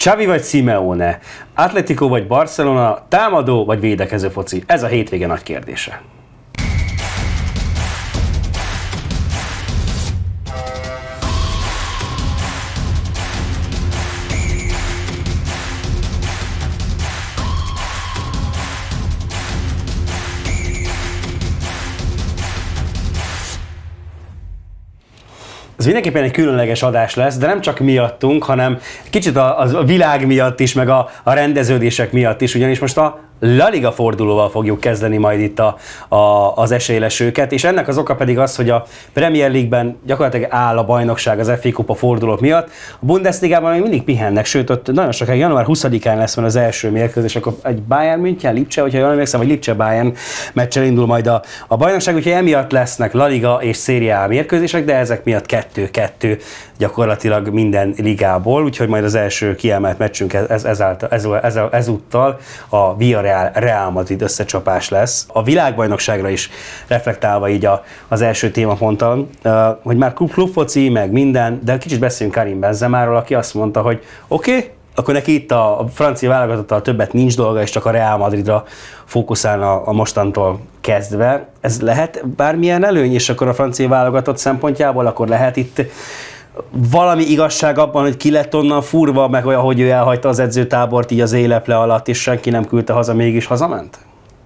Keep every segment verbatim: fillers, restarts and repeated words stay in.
Xavi vagy Simeone, Atletico vagy Barcelona, támadó vagy védekező foci? Ez a hétvége nagy kérdése. Ez mindenképpen egy különleges adás lesz, de nem csak miattunk, hanem kicsit a, a világ miatt is, meg a, a rendeződések miatt is, ugyanis most a La Liga fordulóval fogjuk kezdeni majd itt a, a, az esélylesőket, és ennek az oka pedig az, hogy a Premier League-ben gyakorlatilag áll a bajnokság az ef á Kupa fordulók miatt. A Bundesligában még mindig pihennek, sőt ott nagyon sokáig január huszadikán lesz van az első mérkőzés, akkor egy Bayern München, Lipcse, hogyha jól emlékszem, vagy Lipcse Bayern meccsel indul majd a, a bajnokság, úgyhogy emiatt lesznek La Liga és Serie A mérkőzések, de ezek miatt kettő-kettő gyakorlatilag minden ligából, úgyhogy majd az első kiemelt meccsünk ez, ezáltal, ez, ez, ezúttal a Villarreal Real Madrid összecsapás lesz. A világbajnokságra is reflektálva így a, az első témaponttal, hogy már klubfoci, meg minden, de kicsit beszéljünk Karim Benzemáról, aki azt mondta, hogy oké, okay, akkor neki itt a francia válogatottal többet nincs dolga, és csak a Real Madridra fókuszálna a mostantól kezdve. Ez lehet bármilyen előny, és akkor a francia válogatott szempontjából, akkor lehet itt valami igazság abban, hogy ki lett onnan furva, meg olyan, hogy ő elhagyta az edzőtábort így az éleple alatt, és senki nem küldte haza, mégis hazament?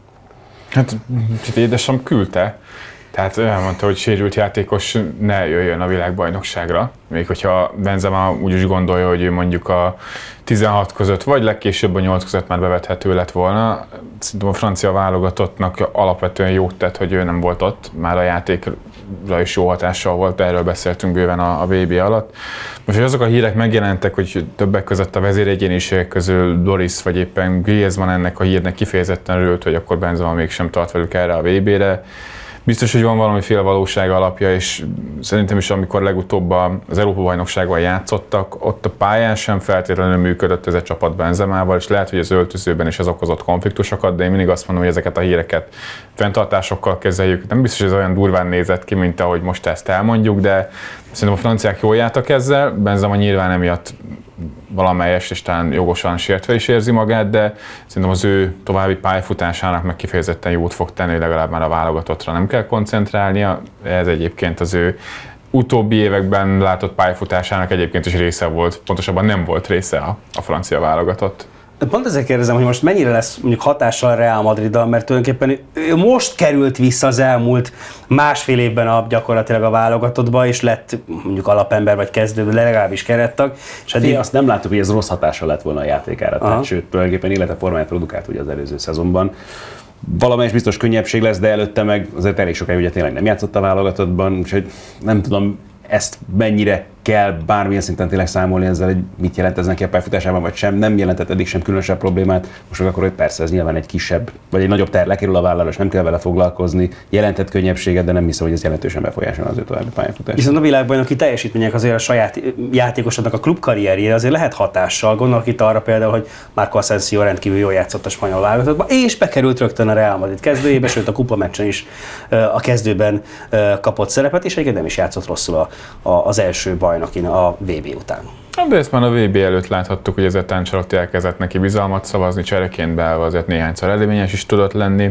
Hát édesem küldte. Tehát elmondta, hogy sérült játékos ne jöjjön a világbajnokságra. Még hogyha Benzema úgy is gondolja, hogy ő mondjuk a tizenhat között, vagy legkésőbb a nyolc között már bevethető lett volna. Szerintem a francia válogatottnak alapvetően jót tett, hogy ő nem volt ott. Már a játékra is jó hatással volt, erről beszéltünk bőven a, a bé bé alatt. Most, hogy azok a hírek megjelentek, hogy többek között a vezéregyéniségek közül Doris vagy éppen Griezmann ennek a hírnek kifejezetten örült, hogy akkor Benzema mégsem tart velük erre a vé bére. Biztos, hogy van valamiféle valóság alapja, és szerintem is, amikor legutóbb az Európa-bajnokságban játszottak, ott a pályán sem feltétlenül működött ez a csapat Benzemával, és lehet, hogy az öltözőben is ez okozott konfliktusokat, de én mindig azt mondom, hogy ezeket a híreket fenntartásokkal kezeljük. Nem biztos, hogy ez olyan durván nézett ki, mint ahogy most ezt elmondjuk, de szerintem a franciák jól jártak ezzel, Benzema nyilván emiatt valamelyest és talán jogosan sértve is érzi magát, de szerintem az ő további pályafutásának meg kifejezetten jót fog tenni, hogy legalább már a válogatottra nem kell koncentrálnia. Ez egyébként az ő utóbbi években látott pályafutásának egyébként is része volt, pontosabban nem volt része a, a francia válogatott. Pont ezért kérdezem, hogy most mennyire lesz mondjuk hatással a Real Madriddal, mert tulajdonképpen ő most került vissza az elmúlt másfél évben a, gyakorlatilag a válogatottba, és lett mondjuk alapember vagy kezdő, legalábbis kerettag. És eddig azt nem láttuk, hogy ez rossz hatással lett volna a játékára, tehát, sőt, tulajdonképpen élete formáját produkált ugye az előző szezonban. Valamelyes biztos könnyebbség lesz, de előtte meg azért elég sokáig ugye tényleg nem játszott a válogatottban, úgyhogy nem tudom, ezt mennyire kell bármilyen szinten tényleg számolni ezzel, hogy mit jelent ez neki a pályafutásában, vagy sem. Nem jelentett eddig sem különösebb problémát. Most meg akkor, hogy persze ez nyilván egy kisebb, vagy egy nagyobb terh lekerül a vállalra, és nem kell vele foglalkozni. Jelentett könnyebbséget, de nem hiszem, hogy ez jelentősen befolyásolja az ő további pályafutását. Viszont a világbajnoki teljesítmények azért a saját játékosodnak a klubkarrierjére azért lehet hatással. Gondolok itt arra például, hogy Marco Asensio rendkívül jól játszott a spanyol válogatottba, és bekerült rögtön a Real Madrid kezdőjébe, sőt a kupa meccsen is a kezdőben kapott szerepet, és egyébként nem is játszott rosszul a, a, az első bajnokin a vé bé után. De ezt már a vé bé előtt láthattuk, hogy ezért Ancelotti elkezdett neki bizalmat szavazni, csereként beállva azért néhányszor eredményes is tudott lenni.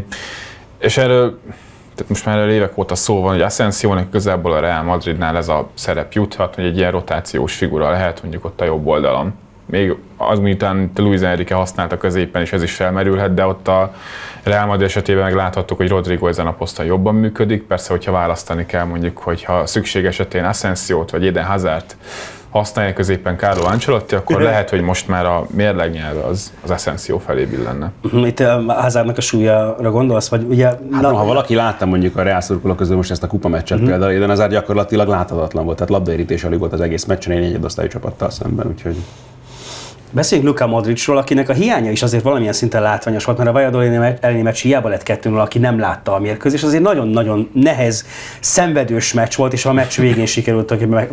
És erről, tehát most már évek óta szó van, hogy Asensiónak közelből a Real Madridnál ez a szerep juthat, hogy egy ilyen rotációs figura lehet mondjuk ott a jobb oldalon. Még az, miután Luis Enrique használta középen, és ez is felmerülhet, de ott a Real Madrid esetében meg láthattuk, hogy Rodrigo ezen a poszton jobban működik. Persze, hogyha választani kell mondjuk, hogyha szükség esetén Asensiót vagy Eden Hazardt használja középen Carlo Ancelotti, akkor lehet, hogy most már a mérlegnyelve az, az Asensio felé billenne. Itt a Hazardnak a súlyára gondolsz? Vagy ugye, hát na, ha valaki látta mondjuk a Real szurkolók közül most ezt a kupa meccset uh-huh. például, Eden Hazard gyakorlatilag láthatatlan volt, tehát labdaérítés alig volt az egész meccsen, egy negyedosztályú csapattal szemben, úgyhogy... Beszéljünk Luka Modricról, akinek a hiánya is azért valamilyen szinten látványos volt, mert a Valladolid elleni meccs hiába lett kettő null, aki nem látta a mérkőzést, azért nagyon-nagyon nehéz, szenvedős meccs volt, és a meccs végén sikerült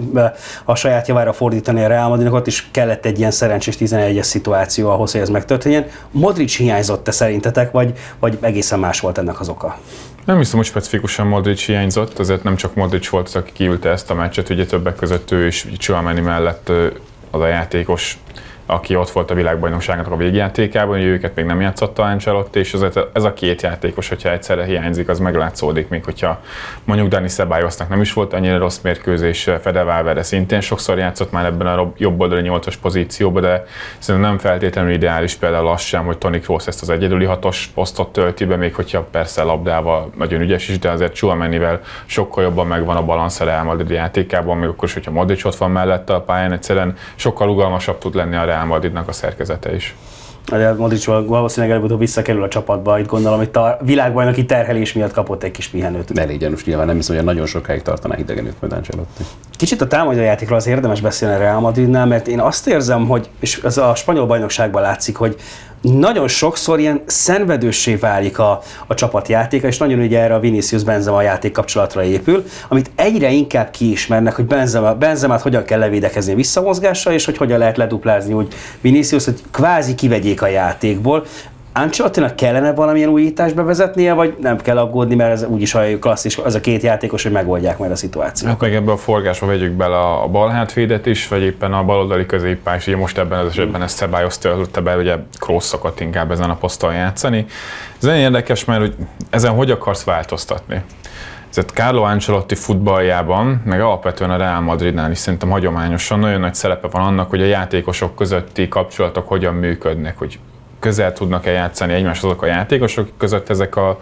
a saját javára fordítani a Real Madridnak, ott is kellett egy ilyen szerencsés tizenegyes szituáció ahhoz, hogy ez megtörténjen. Modric hiányzott-e szerintetek, vagy, vagy egészen más volt ennek az oka? Nem hiszem, hogy specifikusan Modric hiányzott, azért nem csak Modric volt az, aki kiülte ezt a meccset, ugye többek között ő is Tchouaméni mellett az a játékos aki ott volt a világbajnokságnak a végjátékában, hogy őket még nem játszotta Ancelotti, és ez a két játékos, hogyha egyszerre hiányzik, az meglátszódik, még hogyha mondjuk Dani Cebalosnak nem is volt annyira rossz mérkőzés, Fede Valverde szintén sokszor játszott már ebben a jobb oldali nyolcas pozícióban, de szerintem nem feltétlenül ideális például az sem, hogy Toni Kroos ezt az egyedüli hatos posztot tölti be, még hogyha persze labdával nagyon ügyes is, de azért Tchouaménivel sokkal jobban megvan a balansz a Real Madrid játékában, még akkor is, hogyha Modric ott van mellette a pályán, egyszerűen sokkal rugalmasabb tud lenni a Real Madridnak a szerkezete is. Modric valószínűleg előbb-utóbb visszakerül a csapatba, itt gondolom, hogy a világbajnoki terhelés miatt kapott egy kis pihenőt. Elég gyanús, nyilván nem hiszem, hogy nagyon sokáig tartaná hidegenőt majd Ancelotti. Kicsit a támadójátékról az érdemes beszélni a Real Madridnál, mert én azt érzem, hogy, és ez a spanyol bajnokságban látszik, hogy nagyon sokszor ilyen szenvedőssé válik a, a csapatjátéka, és nagyon ugye erre a Vinicius-Benzema játék kapcsolatra épül, amit egyre inkább kiismernek, hogy Benzema, Benzemát hogyan kell levédekezni visszamozgással, és hogy hogyan lehet leduplázni úgy Vinicius, hogy kvázi kivegyék a játékból. Ancelottinak kellene valamilyen újítást bevezetnie, vagy nem kell aggódni, mert ez úgyis olyan klasszis, az a két játékos, hogy megoldják majd a szituációt. Hát meg ebbe a forgásba vegyük bele a bal hátvédet is, vagy éppen a baloldali középpályás, ugye most ebben az esetben ezt Ceballos töltötte be, ugye Kroos szokott inkább ezen a poszton játszani. Ez nagyon érdekes, mert hogy ezen hogy akarsz változtatni? Ez Carlo Ancelotti futballjában, meg alapvetően a Real Madridnál is szerintem hagyományosan nagyon nagy szerepe van annak, hogy a játékosok közötti kapcsolatok hogyan működnek, hogy közel tudnak-e játszani egymáshoz azok a játékosok között, ezek a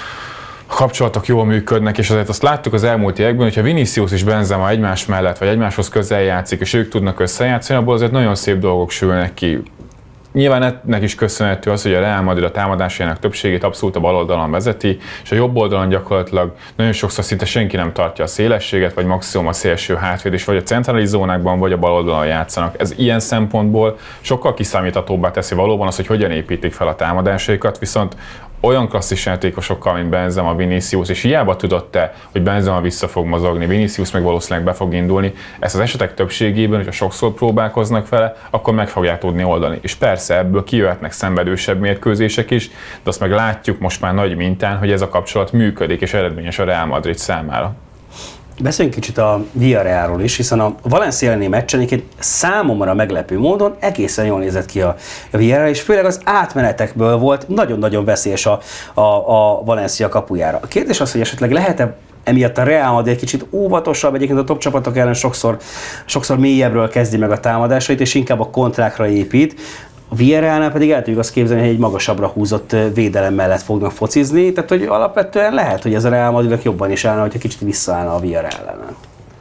kapcsolatok jól működnek, és azért azt láttuk az elmúlt években, hogyha Vinicius és Benzema egymás mellett, vagy egymáshoz közel játszik, és ők tudnak összejátszani, abból azért nagyon szép dolgok sülnek ki. Nyilván ennek is köszönhető az, hogy a Real Madrid a támadásainak többségét abszolút a bal oldalon vezeti, és a jobb oldalon gyakorlatilag nagyon sokszor szinte senki nem tartja a szélességet, vagy maximum a szélső hátvéd, és vagy a centrális zónákban, vagy a bal oldalon játszanak. Ez ilyen szempontból sokkal kiszámíthatóbbá teszi valóban az, hogy hogyan építik fel a támadásaikat, viszont olyan klasszis játékosokkal, mint Benzema, Vinicius, és hiába tudod te, hogy Benzema vissza fog mozogni, Vinicius meg valószínűleg be fog indulni, ezt az esetek többségében, hogyha sokszor próbálkoznak vele, akkor meg fogják tudni oldani. És persze ebből kijöhetnek szenvedősebb mérkőzések is, de azt meg látjuk most már nagy mintán, hogy ez a kapcsolat működik, és eredményes a Real Madrid számára. Beszéljünk kicsit a Villarrealról is, hiszen a Valencia elleni meccsen egy számomra meglepő módon egészen jól nézett ki a Villarreal, és főleg az átmenetekből volt nagyon-nagyon veszélyes a, a, a Valencia kapujára. A kérdés az, hogy esetleg lehet-e emiatt a Real Madrid egy kicsit óvatosabb, egyébként a top csapatok ellen sokszor, sokszor mélyebbről kezdi meg a támadásait, és inkább a kontrákra épít. A Villarrealnál pedig el tudjuk azt képzelni, hogy egy magasabbra húzott védelem mellett fognak focizni, tehát hogy alapvetően lehet, hogy ez a Real Madridnak jobban is állna, hogyha kicsit visszaállna a Villarreal ellen.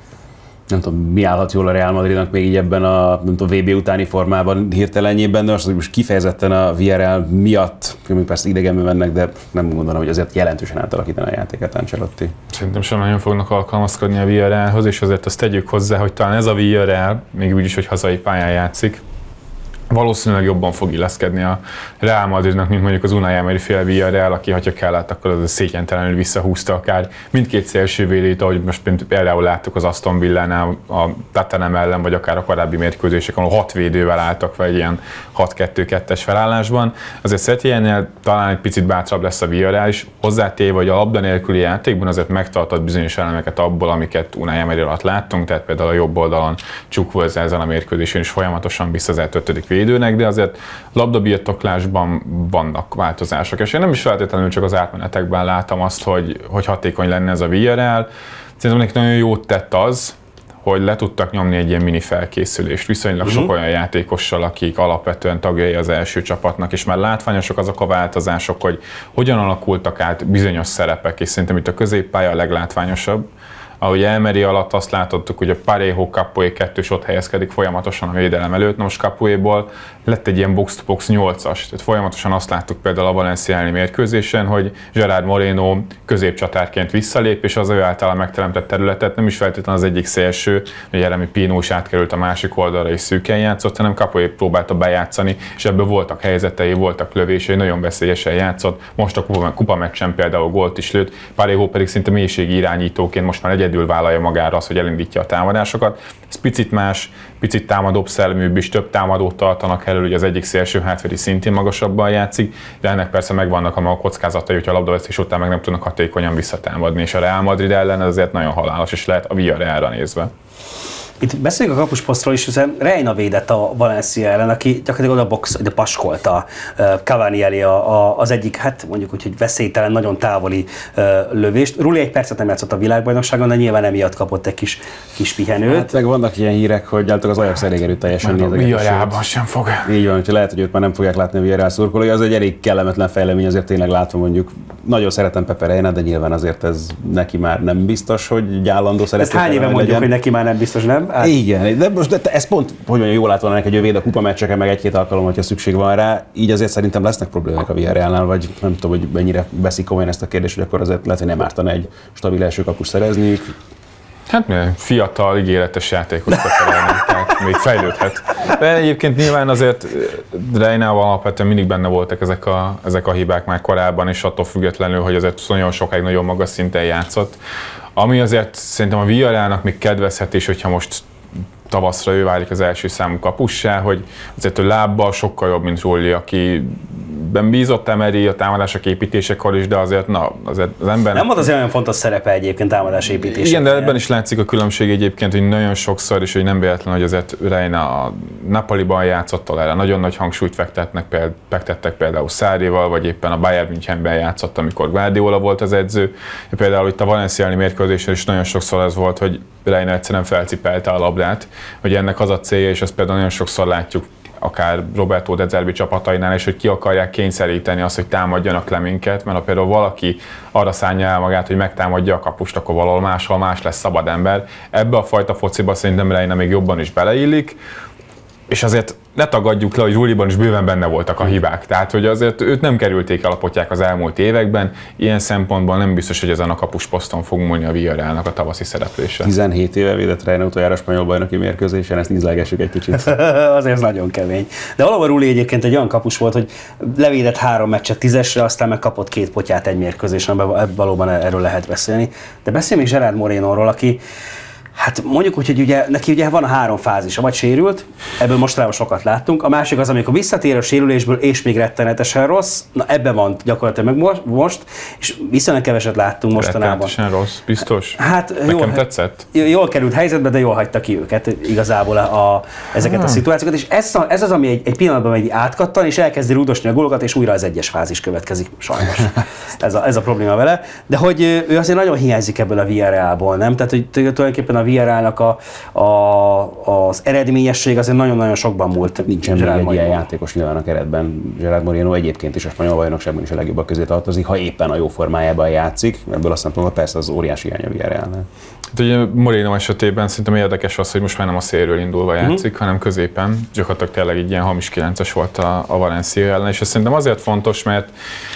Nem tudom, mi állhat jól a Real Madridnak még így ebben a nem tudom, vé bé utáni formában hirtelenjében, de most, most kifejezetten a Villarreal miatt, még persze idegenben mennek, de nem gondolom, hogy azért jelentősen átalakítaná a játékát Ancelotti. Szerintem sem nagyon fognak alkalmazkodni a Villarrealhoz, és azért azt tegyük hozzá, hogy talán ez a Villarreal, még úgy is, hogy hazai pályán játszik, valószínűleg jobban fog illeszkedni a Real Madridnak, mint mondjuk az Unai Emery féle Villarreal, aki, ha kellett, akkor az szétjentelenül visszahúzta akár mindkét szélsővédőt, ahogy most például láttuk az Aston Villánál, a Tottenham ellen, vagy akár a korábbi mérkőzéseken, ahol hat védővel álltak, vagy ilyen hat kettő kettes felállásban. Azért Setyennél talán egy picit bátrabb lesz a Villarreal is, hozzátéve, hogy a labda nélküli játékban azért megtartott bizonyos elemeket abból, amiket Unai Emery alatt láttunk, tehát például a jobb oldalon Chukwueze ezen a mérkőzésen is folyamatosan visszazert ötödik védőnek, de azért labdabirtoklásban vannak változások, és én nem is feltétlenül csak az átmenetekben látom azt, hogy, hogy hatékony lenne ez a Villarreal. Szerintem neki nagyon jót tett az, hogy le tudtak nyomni egy ilyen mini felkészülést viszonylag uh-huh. sok olyan játékossal, akik alapvetően tagjai az első csapatnak, és már látványosak azok a változások, hogy hogyan alakultak át bizonyos szerepek, és szerintem itt a középpálya a leglátványosabb. Ahogy Emery alatt azt látottuk, hogy a Parejo Capoue kettős ott helyezkedik folyamatosan a védelem előtt, na most Capoue-ból lett egy ilyen box-to-box nyolcas, tehát folyamatosan azt láttuk például a Valencia elleni mérkőzésen, hogy Gerard Moreno középcsatárként visszalép, és az ő által megteremtett területet nem is feltétlenül az egyik szélső, hogy Jeremy Pino is átkerült a másik oldalra és szűken játszott, hanem Capoue próbálta bejátszani, és ebből voltak helyzetei, voltak lövései, nagyon veszélyesen játszott, most a kupa, kupa meccsen például gólt is lőtt, Parejo pedig szinte mélységi irányítóként most már egyedül vállalja magára az, hogy elindítja a támadásokat. Ez picit más, picit támadóbb szelleműbb is, több támadót tartanak elő, hogy az egyik szélső hátvédi szintén magasabban játszik, de ennek persze megvannak a maga kockázatai, hogyha a labdavesztés után meg nem tudnak hatékonyan visszatámadni, és a Real Madrid ellen ez azért nagyon halálos is lehet a Villarrealra nézve. Itt beszéljünk a kapusposztról is, hiszen Reina védett a Valencia ellen, aki gyakorlatilag oda box, de paskolta Cavani elé a, a, az egyik, hát mondjuk úgy, hogy veszélytelen, nagyon távoli uh, lövést. Rulli egy percet nem játszott a világbajnokságon, de nyilván emiatt kapott egy kis, kis pihenőt. Hát meg vannak ilyen hírek, hogy az Ajax elég erőteljesen nézegetett. Villarrealban sem fog. Így van, hogy lehet, hogy őt már nem fogják látni a Villarreal szurkolói. Az egy elég kellemetlen fejlemény, azért tényleg látva mondjuk. Nagyon szeretem Pepe Reina, de nyilván azért ez neki már nem biztos, hogy állandó szeretet. Ezt hány éve mondjuk, legyen. Hogy neki már nem biztos, nem? Hát... Igen, de most de ez pont, hogy mondjam, jól lát volna neki, hogy ő véd a kupameccseken, meg egy-két alkalom, hogyha szükség van rá. Így azért szerintem lesznek problémák a Villarrealnál, vagy nem tudom, hogy mennyire veszik komolyan ezt a kérdést, hogy akkor azért lehet, hogy nem ártana egy stabil első kapust szerezniük. Hát fiatal, ígéretes játékos preferálni, tehát még fejlődhet. De egyébként nyilván azért Reinával alapvetően mindig benne voltak ezek a, ezek a hibák már korábban, és attól függetlenül, hogy azért nagyon sokáig nagyon magas szinten játszott. Ami azért szerintem a Villarrealnak még kedvezhet is, hogyha most tavaszra ő válik az első számú kapussá, hogy azért ő lábbal sokkal jobb, mint Rulli, aki ben bízott Emery a támadások építésekor is, de azért, na, azért az ember... Nem volt azért olyan fontos szerepe egyébként támadás építésekor. Igen, de ebben is látszik a különbség egyébként, hogy nagyon sokszor, és hogy nem véletlen, hogy azért Reina a Napoliban játszott, erre nagyon nagy hangsúlyt fektetnek, fektettek például Sarrival, vagy éppen a Bayern Münchenben játszott, amikor Guardiola volt az edző. Például itt a Valenciai mérkőzésen is nagyon sokszor az volt, hogy Reina egyszerűen felcipelte a labdát, hogy ennek az a célja, és ezt például nagyon sokszor látjuk akár Roberto De Zerbi csapatainál is, hogy ki akarják kényszeríteni azt, hogy támadjanak le minket, mert ha például valaki arra szánja el magát, hogy megtámadja a kapust, akkor valahol máshol más lesz szabad ember. Ebbe a fajta fociba szerintem Reina még jobban is beleillik, és azért ne tagadjuk le, hogy Rulliban is bőven benne voltak a hibák. Tehát, hogy azért őt nem kerülték el a potyák az elmúlt években. Ilyen szempontból nem biztos, hogy ezen a kapusposzton fog múlni a Villarrealnak a tavaszi szereplése. tizenhét éve védett Reina utoljára a spanyol bajnoki mérkőzésen, ezt ízlelgessük egy kicsit. Azért ez nagyon kemény. De valóban Rulli egyébként egy olyan kapus volt, hogy levédett három meccset tízesre, aztán meg kapott két potyát egy mérkőzésen, valóban erről lehet beszélni. De beszéljünk még Gerard Morenoról, aki hát mondjuk úgy, hogy ugye, neki ugye van a három fázisa, vagy sérült, ebből mostanában sokat láttunk, a másik az, amikor visszatér a sérülésből, és még rettenetesen rossz, na ebben van gyakorlatilag meg most, és viszonylag keveset láttunk mostanában. Rettenetesen rossz, biztos? Hát nekem jól, tetszett. Jól került helyzetbe, de jól hagyta ki őket igazából a, a, ezeket hmm. a szituációkat, és ez, ez az, ami egy, egy pillanatban megy átkattan, és elkezdi rúdosni a gólokat, és újra az egyes fázis következik, sajnos. ez, a, ez a probléma vele, de hogy ő azért nagyon hiányzik ebből a Villarrealból, nem? Tehát, hogy tulajdonképpen a Villarrealnak a, a, az eredményesség azért nagyon-nagyon sokban múlt. Nincsen még egy ilyen játékos nyilván a keretben. Gerard Moreno egyébként is a spanyol bajnokságban is a legjobbak közé tartozik, ha éppen a jó formájában játszik. Ebből azt mondom, hogy persze az óriási hiány a Villarrealnál. Hát ugye Moreno esetében szerintem érdekes az, hogy most már nem a szélről indulva játszik, mm-hmm. hanem középen. Gyakorlatilag tényleg egy ilyen hamis kilences volt a, a Valencia ellen, és ez szerintem azért fontos, mert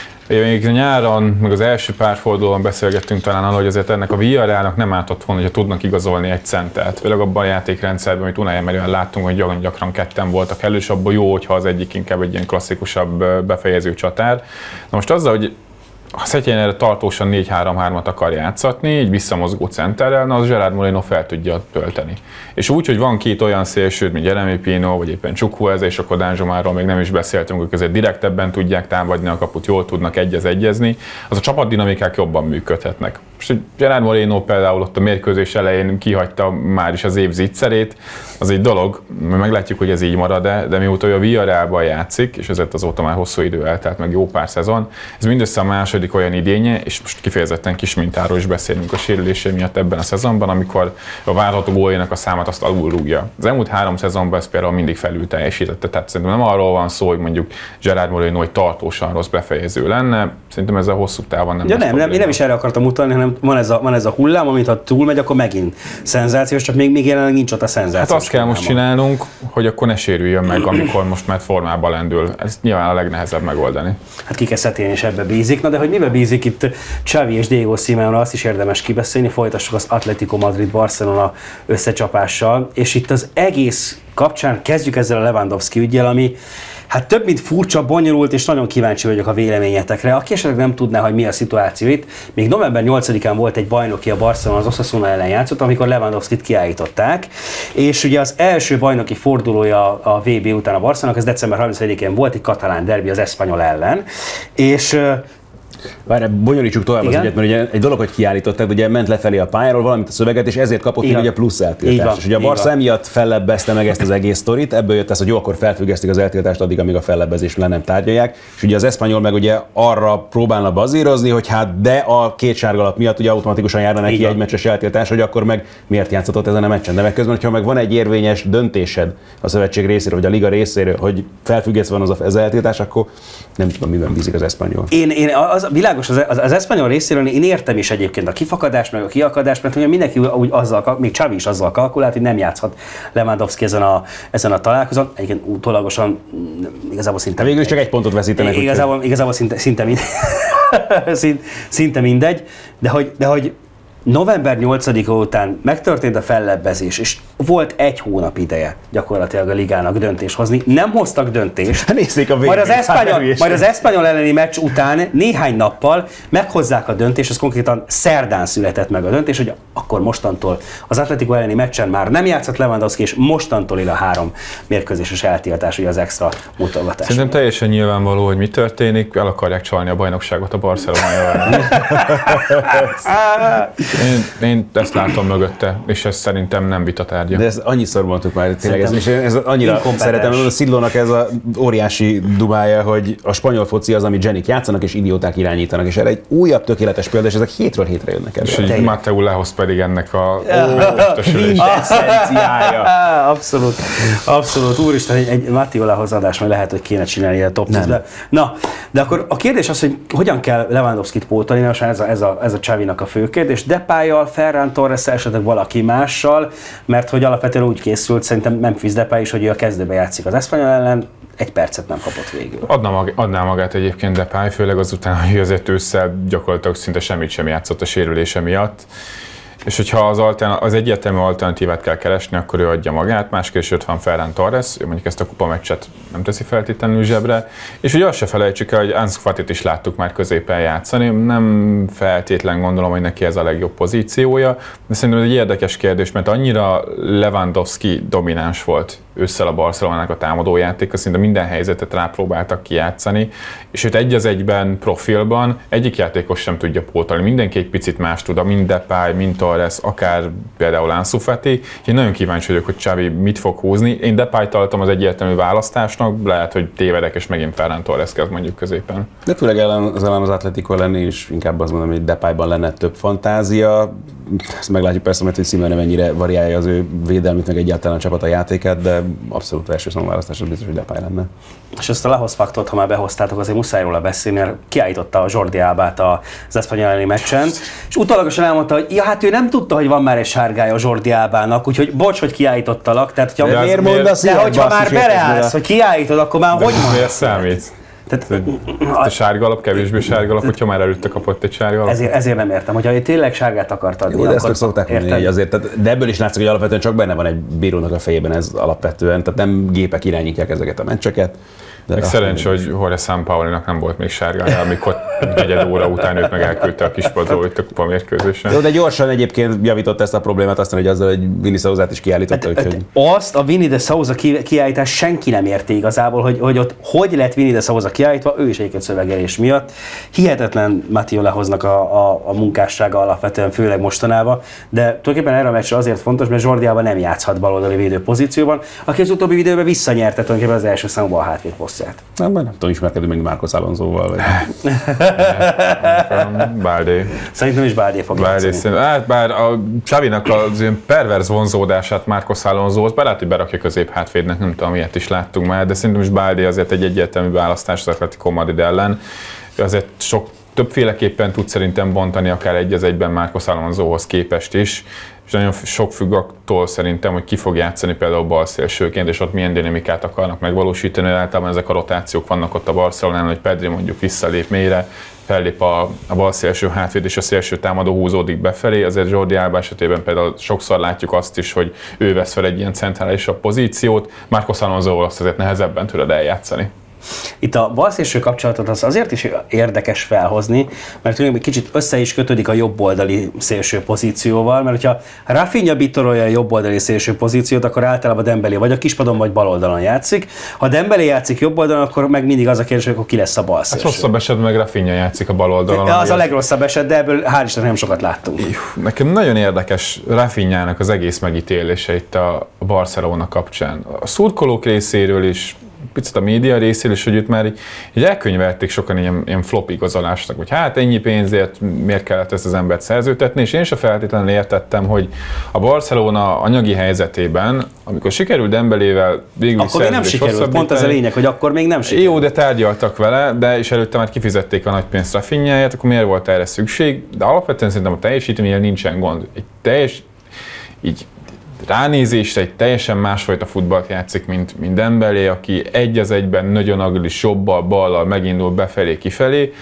még nyáron, meg az első pár fordulóban beszélgettünk talán arról, hogy azért ennek a Villarrealnak nem ártott volna, hogyha tudnak igazolni egy centert. Főleg abban a játékrendszerben, amit Unai Emeryben láttunk, hogy gyakran, gyakran ketten voltak elő, és abban jó, hogyha az egyik inkább egy ilyen klasszikusabb befejező csatár. Na most azzal, hogy ha Setien erre tartósan négy három hármat akar játszatni, egy visszamozgó centerrel, na az Gerard Moreno fel tudja tölteni. És úgy, hogy van két olyan szélsőd, mint Jeremy Pino, vagy éppen Chukwueze, és akkor Danjomáról még nem is beszéltünk, hogy azért direktebben tudják támadni a kaput, jól tudnak egyez-egyezni, az a csapatdinamikák jobban működhetnek. Most Gerard Moreno például ott a mérkőzés elején kihagyta már is az év zicserét, az egy dolog, meglátjuk, hogy ez így marad-e, de mióta ő a Villarrealban játszik, és ezért azóta már hosszú idő eltelt, meg jó pár szezon, ez mindössze a második olyan idénye, és most kifejezetten kis mintáról is beszélünk a sérülése miatt ebben a szezonban, amikor a várható góljának a számát azt alulrúgja. Az elmúlt három szezonban ez például mindig felül teljesítette, tehát szerintem nem arról van szó, hogy mondjuk Gerard Moreno egy tartósan rossz befejező lenne, szerintem ez a hosszú távon nem. Ja, nem, nem, én nem is erre akartam utalni, hanem van ez a, van ez a hullám, amit ha túlmegy, akkor megint szenzációs, csak még, még jelenleg nincs ott a szenzációs. Hát azt kell most csinálnunk, hogy akkor ne sérüljön meg, amikor most már formába lendül. Ez nyilván a legnehezebb megoldani. Hát Kike Setien is ebbe bízik. Na de hogy mivel bízik itt Xavi és Diego Simeone, azt is érdemes kibeszélni, folytassuk az Atletico Madrid-Barcelona összecsapással, és itt az egész kapcsán kezdjük ezzel a Lewandowski üggyel, ami hát több mint furcsa, bonyolult, és nagyon kíváncsi vagyok a véleményetekre. Aki esetleg nem tudná, hogy mi a szituáció itt, még november nyolcadikán volt egy bajnoki a Barcelona, az Osasuna ellen játszott, amikor Lewandowskit kiállították, és ugye az első bajnoki fordulója a vé bé után a Barcelonának, ez december harmincegyedikén volt, egy katalán derbi az Espanyol ellen, és Várj, bonyolítsuk tovább az ügyet, mert ugye egy dolog, hogy kiállították, ugye ment lefelé a pályáról valamit a szöveget, és ezért kapott még ugye plusz eltiltást. És ugye a Barca emiatt fellebbezte meg ezt az egész sztorit, ebből jött ez, hogy jó, akkor felfüggesztik az eltiltást addig, amíg a fellebbezést le nem tárgyalják. És ugye az Espanyol meg ugye arra próbálna bazírozni, hogy hát de a két sárgalap miatt ugye automatikusan járna neki egy meccses eltiltás, hogy akkor meg miért játszhatott ezen a meccsen. De meg közben, hogyha meg van egy érvényes döntésed a szövetség részéről, vagy a liga részéről, hogy felfüggesztve van az, az eltiltás, akkor nem tudom, miben bízik az Espanyol. Én, én az világos, az, az, az Espanyol részéről én értem is egyébként a kifakadást, meg a kiakadást, mert ugye mindenki úgy azzal, még Xavi is azzal kalkulált, hogy nem játszhat Lewandowski ezen a, ezen a találkozón. Egyébként utólagosan igazából szinte... Végül is csak egy pontot veszítenek. Igazából, úgy, igazából szinte, szinte, mindegy, szinte mindegy, de hogy, de hogy november nyolcadika után megtörtént a fellebbezés, és volt egy hónap ideje gyakorlatilag a ligának döntést hozni. Nem hoztak döntést. Nézzék a végén. Majd az Espanyol, majd az Espanyol elleni meccs után néhány nappal meghozzák a döntést, ez konkrétan szerdán született meg a döntés, hogy akkor mostantól az Atletico elleni meccsen már nem játszott Lewandowski, és mostantól él a három mérkőzéses eltiltás, ugye az extra mutogatás. Szerintem teljesen nyilvánvaló, hogy mi történik, el akarják csalni a bajnokságot a Barcelonával. Én, én ezt látom mögötte, és ez szerintem nem vitatárgya. De ezt annyiszor mondtuk már, tényleg ez, és ez annyira szeretem, a Szidlónak ez a óriási dubája, hogy a spanyol foci az, amit zsenik játszanak, és idióták irányítanak, és erre egy újabb tökéletes példa, és ezek hétről hétre jönnek el. És hogy Mateu Lehoz pedig ennek a eszenciája. Abszolút, abszolút. Úristen, egy, egy Mateu Lehoz adás, majd lehet, hogy kéne csinálni a top tízbe. Na, de akkor a kérdés az, hogy hogyan kell Lewandowskit pótolni, most ez a, ez a, ez a Xavinak a fő kérdés. Depayjal, Ferran Torressel, esetleg valaki mással, mert hogy alapvetően úgy készült, szerintem Memphis Depay is, hogy ő a kezdőbe játszik az Espanyol ellen, egy percet nem kapott végül. Adna mag, adná magát egyébként Depay, főleg azután, hogy azért ősszel gyakorlatilag szinte semmit sem játszott a sérülése miatt. És hogyha az, altern- az egyértelmű alternatívát kell keresni, akkor ő adja magát, másképp ott van Ferran Torres, ő mondjuk ezt a kupameccset nem teszi feltétlenül zsebre, és ugye azt se felejtsük el, hogy Ansu Fatit is láttuk már középen játszani, nem feltétlen gondolom, hogy neki ez a legjobb pozíciója, de szerintem ez egy érdekes kérdés, mert annyira Lewandowski domináns volt ősszel a Barcelonának a támadójátéka, szinte minden helyzetet rápróbáltak kijátszani, és őt egy az egyben profilban egyik játékos sem tudja pótolni. Mindenki egy picit más tud, mind Depay, mind Torres, akár például Ansu Fati. Én nagyon kíváncsi vagyok, hogy Xavi mit fog húzni. Én Depayt tartom az egyértelmű választásnak, lehet, hogy tévedek, és megint Ferran Torres kezd mondjuk középen. De főleg ellen, az ellen az Atletico lenni, és inkább azt mondom, hogy Depayban lenne több fantázia. Ezt meglátjuk persze, mert hogy Simeone mennyire variálja az ő védelmét, meg egyáltalán a csapat a játékát, de abszolút első számú választás az biztos, hogy Depay lenne. És ezt a Lehoz faktort, ha már behoztátok, azért muszáj róla beszélni, mert kiállította a Jordi Albát az Espanyol elleni meccsen, és utólagosan elmondta, hogy ja, hát ő nem tudta, hogy van már egy sárgája a Jordi Albának, úgyhogy bocs, hogy kiállítottalak. Tehát, hogyha, de miért mondasz de hogyha már beleállsz, hogy kiállítod, akkor már de hogy van? Miért számít? Tehát, a sárga alap, kevésbé sárga alap, hogyha már előtte kapott egy sárga alap. Ezért, ezért nem értem, hogyha ő tényleg sárgát akart adni. Jó, de ezt ők szokták mondani, hogy azért, tehát, de ebből is látszik, hogy alapvetően csak benne van egy bírónak a fejében ez alapvetően, tehát nem gépek irányítják ezeket a meccseket. Meg szerencsé, hogy Jorge Sampaolinak nem volt még sárgája, amikor negyed óra után őt meg elküldte a kispadról, hogy a kupa mérkőzésen. Jó, de gyorsan egyébként javította ezt a problémát, aztán, hogy azzal, hogy Vini Sauzát is kiállította. Hát, úgyhogy... Azt a Vini de Souza kiállítás senki nem érti igazából, hogy, hogy ott hogy lett Vini de Souza kiállítva, ő is egyébként szövegelés miatt. Hihetetlen Mateu Lehoznak a, a, a munkássága alapvetően, főleg mostanában, de tulajdonképpen erre a meccsre azért fontos, mert Jordi Alba nem játszhat baloldali védő pozícióban, aki az utóbbi videóban visszanyerte tulajdonképpen az első számban a hátvéd posztját. Nem, nem tudom, ismerkedni még Marcos Alonsoval. Vagy... Baldé. Szerintem is Baldé fog játszani. Hát bár a Xavinak az ilyen perverz vonzódását Marcos Alonsohoz, bár lehet, hogy berakja közép hátvédnek, nem tudom, ilyet is láttunk már, de szerintem is Baldé azért egy egyértelmű választás az Atletico Madrid ellen. Azért sok többféleképpen tud szerintem bontani, akár egy az egyben Marcos Alonsohoz képest is, és nagyon sok függ attól szerintem, hogy ki fog játszani például balszélsőként, és ott milyen dinamikát akarnak megvalósítani. Általában ezek a rotációk vannak ott a Barcelonán, hogy Pedri mondjuk visszalép mélyre, fellép a, a balszélső hátvéd, és a szélső támadó húzódik befelé. Azért Jordi Alba esetében például sokszor látjuk azt is, hogy ő vesz fel egy ilyen centrálisabb pozíciót, Marcos Alonsoval azt azért nehezebben tudod eljátszani. Itt a balszélső kapcsolatot az azért is érdekes felhozni, mert egy kicsit össze is kötődik a jobboldali szélső pozícióval, mert hogyha Rafinha bitorolja a jobboldali szélső pozíciót, akkor általában Dembélé vagy a kispadon, vagy baloldalon játszik. Ha Dembélé játszik jobboldalon, akkor meg mindig az a kérdés, hogy akkor ki lesz a balszélső. Hát rosszabb esetben meg Rafinha játszik a baloldalon. Az a legrosszabb eset, de ebből hál' Istennek nem sokat láttunk. Nekem nagyon érdekes Rafinhának az egész megítélése itt a Barcelona kapcsán. A szurkolók részéről is, picit a média részéről is, hogy őt már így, így elkönyvelték sokan ilyen, ilyen flop igazolásnak, hogy hát ennyi pénzért miért kellett ezt az embert szerződtetni, és én sem feltétlenül értettem, hogy a Barcelona anyagi helyzetében, amikor sikerült Dembelével végül akkor még nem sikerült, pont ez a lényeg, hogy akkor még nem sikerült. Jó, de tárgyaltak vele, de és előtte már kifizették a nagy pénzt Rafinháját, akkor miért volt erre szükség? De alapvetően szerintem a teljesítményel nincsen gond. Egy teljes, így ránézésre egy teljesen másfajta futballt játszik, mint, mint Dembélé, aki egy az egyben nagyon agilis, jobbal, ballal megindul befelé, kifelé.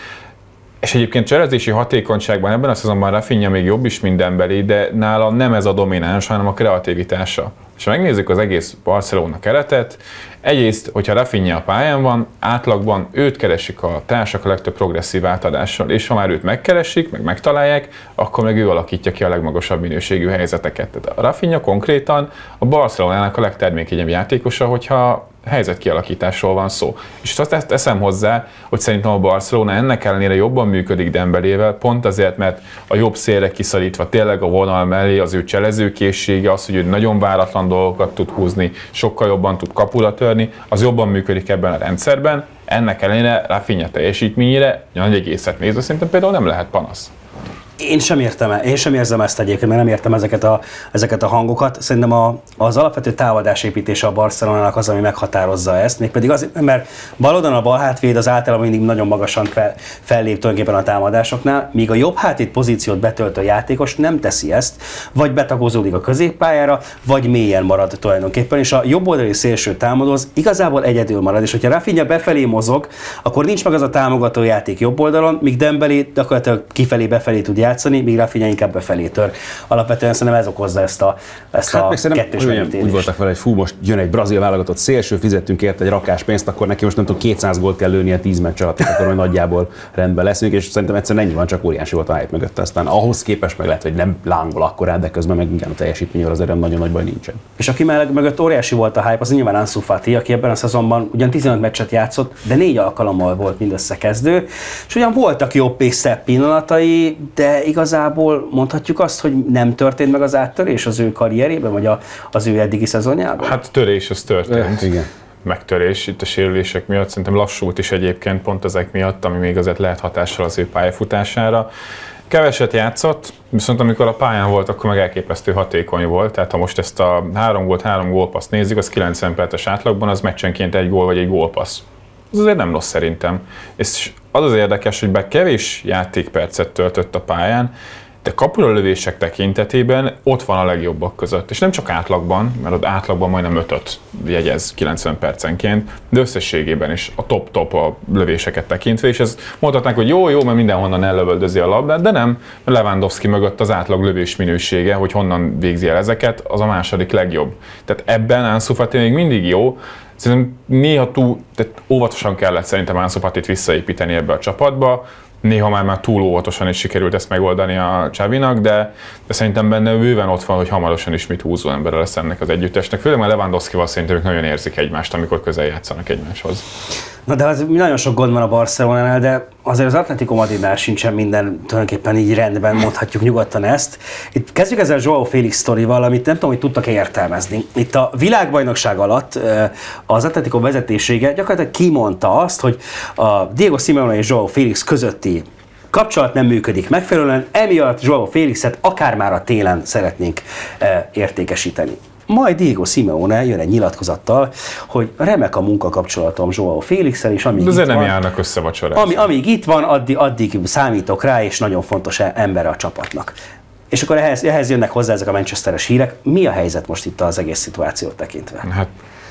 És egyébként cselezési hatékonyságban ebben a szezonban Rafinha még jobb is, mint Dembélé, de nála nem ez a domináns, hanem a kreativitása. És ha megnézzük az egész Barcelona keretet, egyrészt, hogyha Rafinha a pályán van, átlagban őt keresik a társak a legtöbb progresszív átadással, és ha már őt megkeresik, meg megtalálják, akkor meg ő alakítja ki a legmagasabb minőségű helyzeteket. Tehát a Rafinha konkrétan a Barcelonának a legtermékenyebb játékosa, hogyha helyzetkialakításról van szó. És azt ezt teszem hozzá, hogy szerintem a Barcelona ennek ellenére jobban működik Dembelével, pont azért, mert a jobb szélre kiszorítva tényleg a vonal mellé az ő cselezőkészsége, az, hogy ő nagyon váratlan dolgokat tud húzni, sokkal jobban tud kapura törni, az jobban működik ebben a rendszerben. Ennek ellenére Rafinha teljesítményére, nagy egészet nézve szerintem például nem lehet panasz. Én sem értem, én sem érzem ezt egyébként, mert nem értem ezeket a, ezeket a hangokat. Szerintem a, az alapvető támadásépítése a Barcelonának az, ami meghatározza ezt, mégpedig azért, mert baloldalon a bal hátvéd az általában mindig nagyon magasan fel, fellép tulajdonképpen a támadásoknál, míg a jobb hátvéd pozíciót betöltő játékos nem teszi ezt, vagy betagozódik a középpályára, vagy mélyen marad tulajdonképpen, és a jobb oldali szélső támadó az igazából egyedül marad, és hogyha Rafinha befelé mozog, akkor nincs meg az a támogató játék jobb oldalon, míg Dembélé gyakorlatilag kifelé, befelé tud játszani, míg Rafinha inkább befelé tör. Alapvetően szerintem ez okozza ezt a, ezt hát a kettős megítélést. Úgy voltak vele, hogy fú, most jön egy brazil válogatott szélső, fizettünk érte egy rakás pénzt, akkor neki most nem tudom, kétszáz gólt kell lőnie tíz meccs alatt, akkor majd nagyjából rendben leszünk, és szerintem egyszerűen ennyi van, csak óriási volt a hype mögött. Aztán ahhoz képest meg lehet, hogy nem lángol akkorát, de közben meg igen, a teljesítményről azért nagyon nagy baj nincsen. És aki mögött óriási volt a hype, az nyilván Ansu Fati, aki ebben a szezonban ugyan tizenöt meccset játszott, de négy alkalommal volt mindössze kezdő, és ugyan voltak jobb és szebb pillanatai, de igazából mondhatjuk azt, hogy nem történt meg az áttörés az ő karrierében, vagy a, az ő eddigi szezonjában? Hát törés az történt. E, igen. Megtörés itt a sérülések miatt, szerintem lassult is egyébként pont ezek miatt, ami még azért lehet hatással az ő pályafutására. Keveset játszott, viszont amikor a pályán volt, akkor meg elképesztő hatékony volt, tehát ha most ezt a három gólt, három gólpaszt nézzük, az kilencven perces átlagban, az meccsenként egy gól vagy egy gólpassz. Az azért nem rossz szerintem. És az az érdekes, hogy bár kevés játékpercet töltött a pályán, de kapura lövések tekintetében ott van a legjobbak között. És nem csak átlagban, mert ott átlagban majdnem ötöt jegyez kilencven percenként, de összességében is a top-top a lövéseket tekintve, és ez mondhatnánk, hogy jó, jó, mert mindenhonnan ellövöldözi a labdát, de nem, mert Lewandowski mögött az átlag lövés minősége, hogy honnan végzi el ezeket, az a második legjobb. Tehát ebben Ansu Fati még mindig jó, szerintem néha túl, tehát óvatosan kellett szerintem Ansu Fatit visszaépíteni ebbe a csapatba, néha már, már túl óvatosan is sikerült ezt megoldani a Xavinak, de, de szerintem benne bőven ott van, hogy hamarosan ismét húzó ember lesz ennek az együttesnek. Főleg már Lewandowskival szerintem ők nagyon érzik egymást, amikor közel játszanak egymáshoz. Na de az nagyon sok gond van a Barcelonánál, de azért az Atletico Madridnál sincsen minden tulajdonképpen így rendben, mondhatjuk nyugodtan ezt. Itt kezdjük ezzel a Joao Félix sztorival, amit nem tudom, hogy tudtak-e értelmezni. Itt a világbajnokság alatt az Atletico vezetésége gyakorlatilag kimondta azt, hogy a Diego Simeone és Joao Félix közötti kapcsolat nem működik megfelelően, emiatt Joao Félixet akár már a télen szeretnénk értékesíteni. Majd Diego Simeone jön egy nyilatkozattal, hogy remek a munkakapcsolatom Joao Félixsel, és amíg de azért itt nem van, járnak össze vacsorázni. Ami, amíg itt van, addig, addig számítok rá, és nagyon fontos ember a csapatnak. És akkor ehhez, ehhez jönnek hozzá ezek a manchesteres hírek. Mi a helyzet most itt az egész szituációt tekintve? Hát,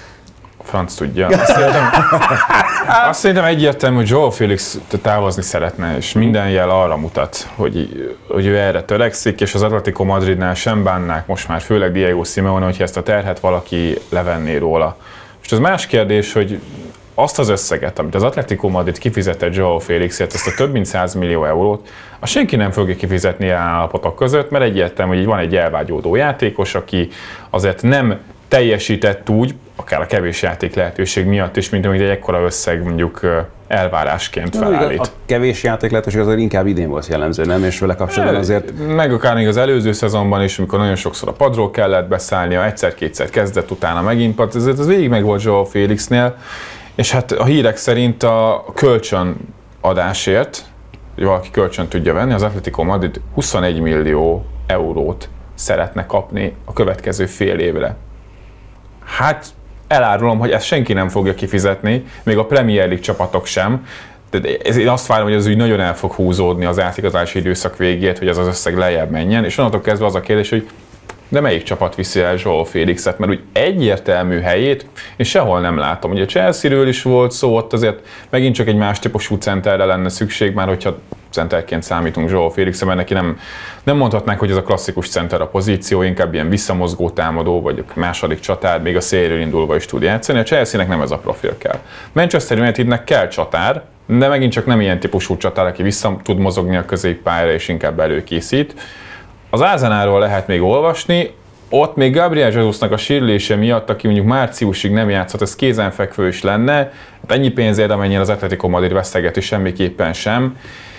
a franc tudja. Azt szerintem, azt szerintem egyértelmű, hogy Joao Félix távozni szeretne, és minden jel arra mutat, hogy, hogy ő erre törekszik, és az Atletico Madridnál sem bánnák most már, főleg Diego Simeone, hogyha ezt a terhet valaki levenné róla. Most az más kérdés, hogy azt az összeget, amit az Atletico Madrid kifizetett Joao Félixért, ezt a több mint száz millió eurót, azt senki nem fogja kifizetni jelen állapotok között, mert egyértelmű, hogy van egy elvágyódó játékos, aki azért nem teljesített úgy, akár a kevés játék lehetőség miatt is, mint amit egy ekkora összeg mondjuk elvárásként felállít. A kevés játék lehetőség azért inkább idén volt jellemző, nem? És vele kapcsolatban azért... Meg akár még az előző szezonban is, amikor nagyon sokszor a padról kellett beszállnia, egyszer-kétszer kezdett, utána megint pad, ezért az végig meg volt Joao Félixnél, és hát a hírek szerint a kölcsönadásért, hogy valaki kölcsön tudja venni, az Atletico Madrid huszonegy millió eurót szeretne kapni a következő fél évre. Hát elárulom, hogy ezt senki nem fogja kifizetni, még a Premier League csapatok sem. De én azt várom, hogy ez úgy nagyon el fog húzódni az átigazási időszak végét, hogy ez az összeg lejjebb menjen, és onnantól kezdve az a kérdés, hogy de melyik csapat viszi el Joao Félixet, mert úgy egyértelmű helyét én sehol nem látom. Ugye a Chelsea-ről is volt szó, ott azért megint csak egy más típusú centerre lenne szükség, már hogyha centerként számítunk Joao Félixre, mert neki nem, nem mondhatnánk, hogy ez a klasszikus center a pozíció, inkább ilyen visszamozgó támadó, vagy a második csatár, még a szélről indulva is tud játszani. A Chelsea-nek nem ez a profil kell. Manchester Unitednek kell csatár, de megint csak nem ilyen típusú csatár, aki vissza tud mozogni a középpályára és inkább előkészít. Az Arsenalról lehet még olvasni, ott még Gabriel Jesusnak a sérülése miatt, aki mondjuk márciusig nem játszhat, ez kézenfekvő is lenne, hát ennyi pénzért, amennyire az Atletico Madrid vesztegeti, semmiképpen sem.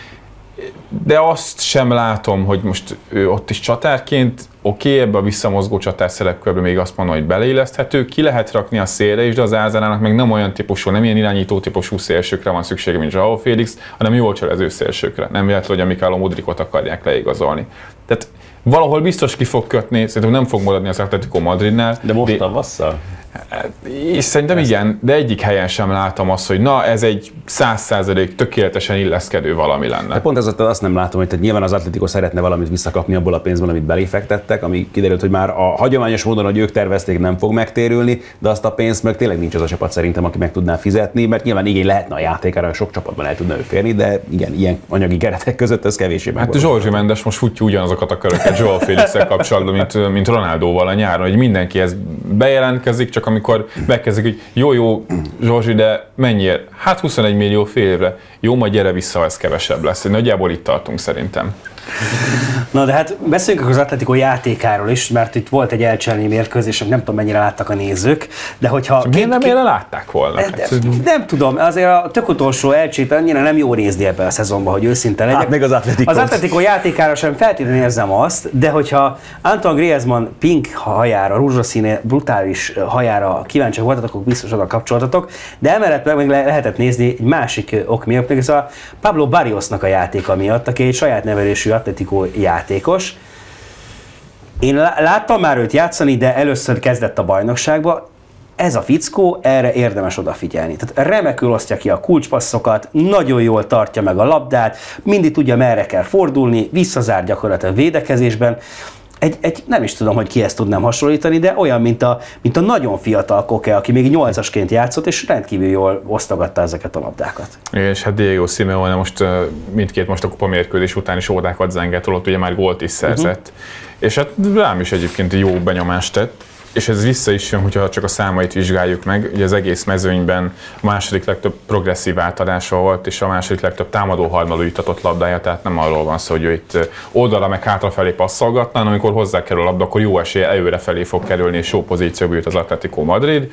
De azt sem látom, hogy most ő ott is csatárként, oké, okay, ebbe a visszamozgó csatár szerepkörbe még azt mondom, hogy beleilleszthető, ki lehet rakni a szélre is, de az Arsenalnak meg nem olyan típusú, nem ilyen irányító típusú szélsőkre van szüksége, mint Joao Félix, hanem jól cselező szélsőkre. Nem véletlen, hogy a Mikhailo Mudrikot akarják leigazolni. Tehát valahol biztos ki fog kötni, szerintem nem fog maradni az Atletico Madridnál. De most de... tavasszal? És szerintem ezt... igen, de egyik helyen sem látom azt, hogy na, ez egy száz százalék tökéletesen illeszkedő valami lenne. De pont ezzel azt nem látom, hogy tehát nyilván az Atletico szeretne valamit visszakapni abból a pénzből, amit beléfektettek, ami kiderült, hogy már a hagyományos módon, hogy ők tervezték, nem fog megtérülni, de azt a pénzt meg tényleg nincs az a csapat szerintem, aki meg tudná fizetni, mert nyilván igény lehetne a játékára, sok csapatban el tudna ő férni, de igen, ilyen anyagi keretek között ez kevésbé meg. Hát Jorge Mendes most futja ugyanazokat a köröket Joao Félixsel kapcsolatban, mint, mint Ronaldóval a nyáron, hogy mindenki ez bejelentkezik, csak amikor megkezdik, hogy jó-jó, Zsorzsi, de mennyiért? Hát huszonegy millió fél évre. Jó, majd gyere vissza, ez kevesebb lesz. Nagyjából itt tartunk szerintem. Na de hát beszéljünk az Atletico játékáról is, mert itt volt egy elcselni mérkőzés, nem tudom mennyire láttak a nézők, de hogyha... Miért nem én látták volna? De, de, nem tudom, azért a tök utolsó elcsét annyira nem jó nézni ebben a szezonban, hogy őszinte legyek. Hát meg az Atletico. Az Atletico játékára sem feltétlenül érzem azt, de hogyha Antoine Griezmann pink hajára, rózsaszíne, brutális hajára kíváncsiak voltatok, akkor biztos oda kapcsoltatok, de emellett meg lehetett nézni egy másik ok miatt, ez a Pablo Barriosnak a játéka miatt, aki egy saját nevelésű Atletico játékos. Én láttam már őt játszani, de először kezdett a bajnokságba. Ez a fickó, erre érdemes odafigyelni. Tehát remekül osztja ki a kulcspasszokat, nagyon jól tartja meg a labdát, mindig tudja, merre kell fordulni, visszazár gyakorlatilag védekezésben. Egy, egy, nem is tudom, hogy kihez tudnám hasonlítani, de olyan, mint a, mint a nagyon fiatal Koke, aki még nyolcasként játszott, és rendkívül jól osztogatta ezeket a labdákat. És hát Diego Simeone most mindkét most a kupamérkőzés után is ódákat zengett, ott ugye már gólt is szerzett. Uh-huh. És hát rám is egyébként jó benyomást tett. És ez vissza is jön, hogyha csak a számait vizsgáljuk meg. Ugye az egész mezőnyben a második legtöbb progresszív átadása volt, és a második legtöbb támadó harmadó juttatott labdája, tehát nem arról van szó, hogy ő itt oldalra meg hátrafelé passzolgatna, hanem amikor hozzá kerül a labda, akkor jó esélye előre felé fog kerülni, és jó pozícióba jut az Atletico Madrid.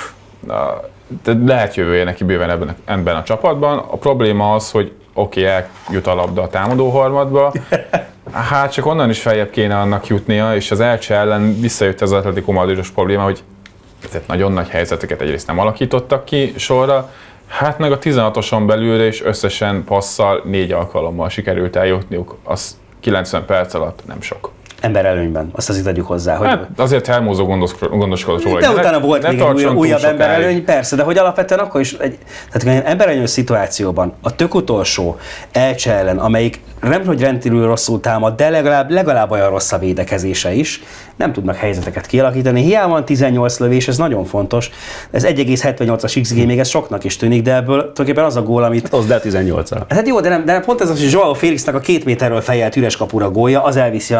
De lehet jövője neki bőven ebben, ebben a csapatban. A probléma az, hogy oké, okay, eljut a labda a támadó harmadba, hát csak onnan is feljebb kéne annak jutnia, és az Elche ellen visszajött az Atletico Madridos probléma, hogy nagyon nagy helyzeteket egyrészt nem alakítottak ki sorra, hát meg a tizenhatoson belülre is összesen passzal négy alkalommal sikerült eljutniuk, az kilencven perc alatt nem sok. Emberelőnyben, azt azért tegyük hozzá. Hogy... Hát azért Hermoso gondoskodott róla. De utána ne, volt ne még egy újabb emberelőny, persze, de hogy alapvetően akkor is egy, tehát egy emberelőnyös szituációban a tök utolsó Elche ellen, amelyik nem hogy rendkívül rosszul támad, de legalább, legalább olyan rossz a védekezése is, nem tudnak helyzeteket kialakítani. Hiába van tizennyolc lövés, ez nagyon fontos. Ez egy egész hetvennyolcas iksz gé még ez soknak is tűnik, de ebből tulajdonképpen az a gól, amit... Hát az de tizennyolccal. Hát jó, de, nem, de pont ez az, hogy Joao Félixnek a két méterről fejelt üres kapura gólja, az elviszi a, a,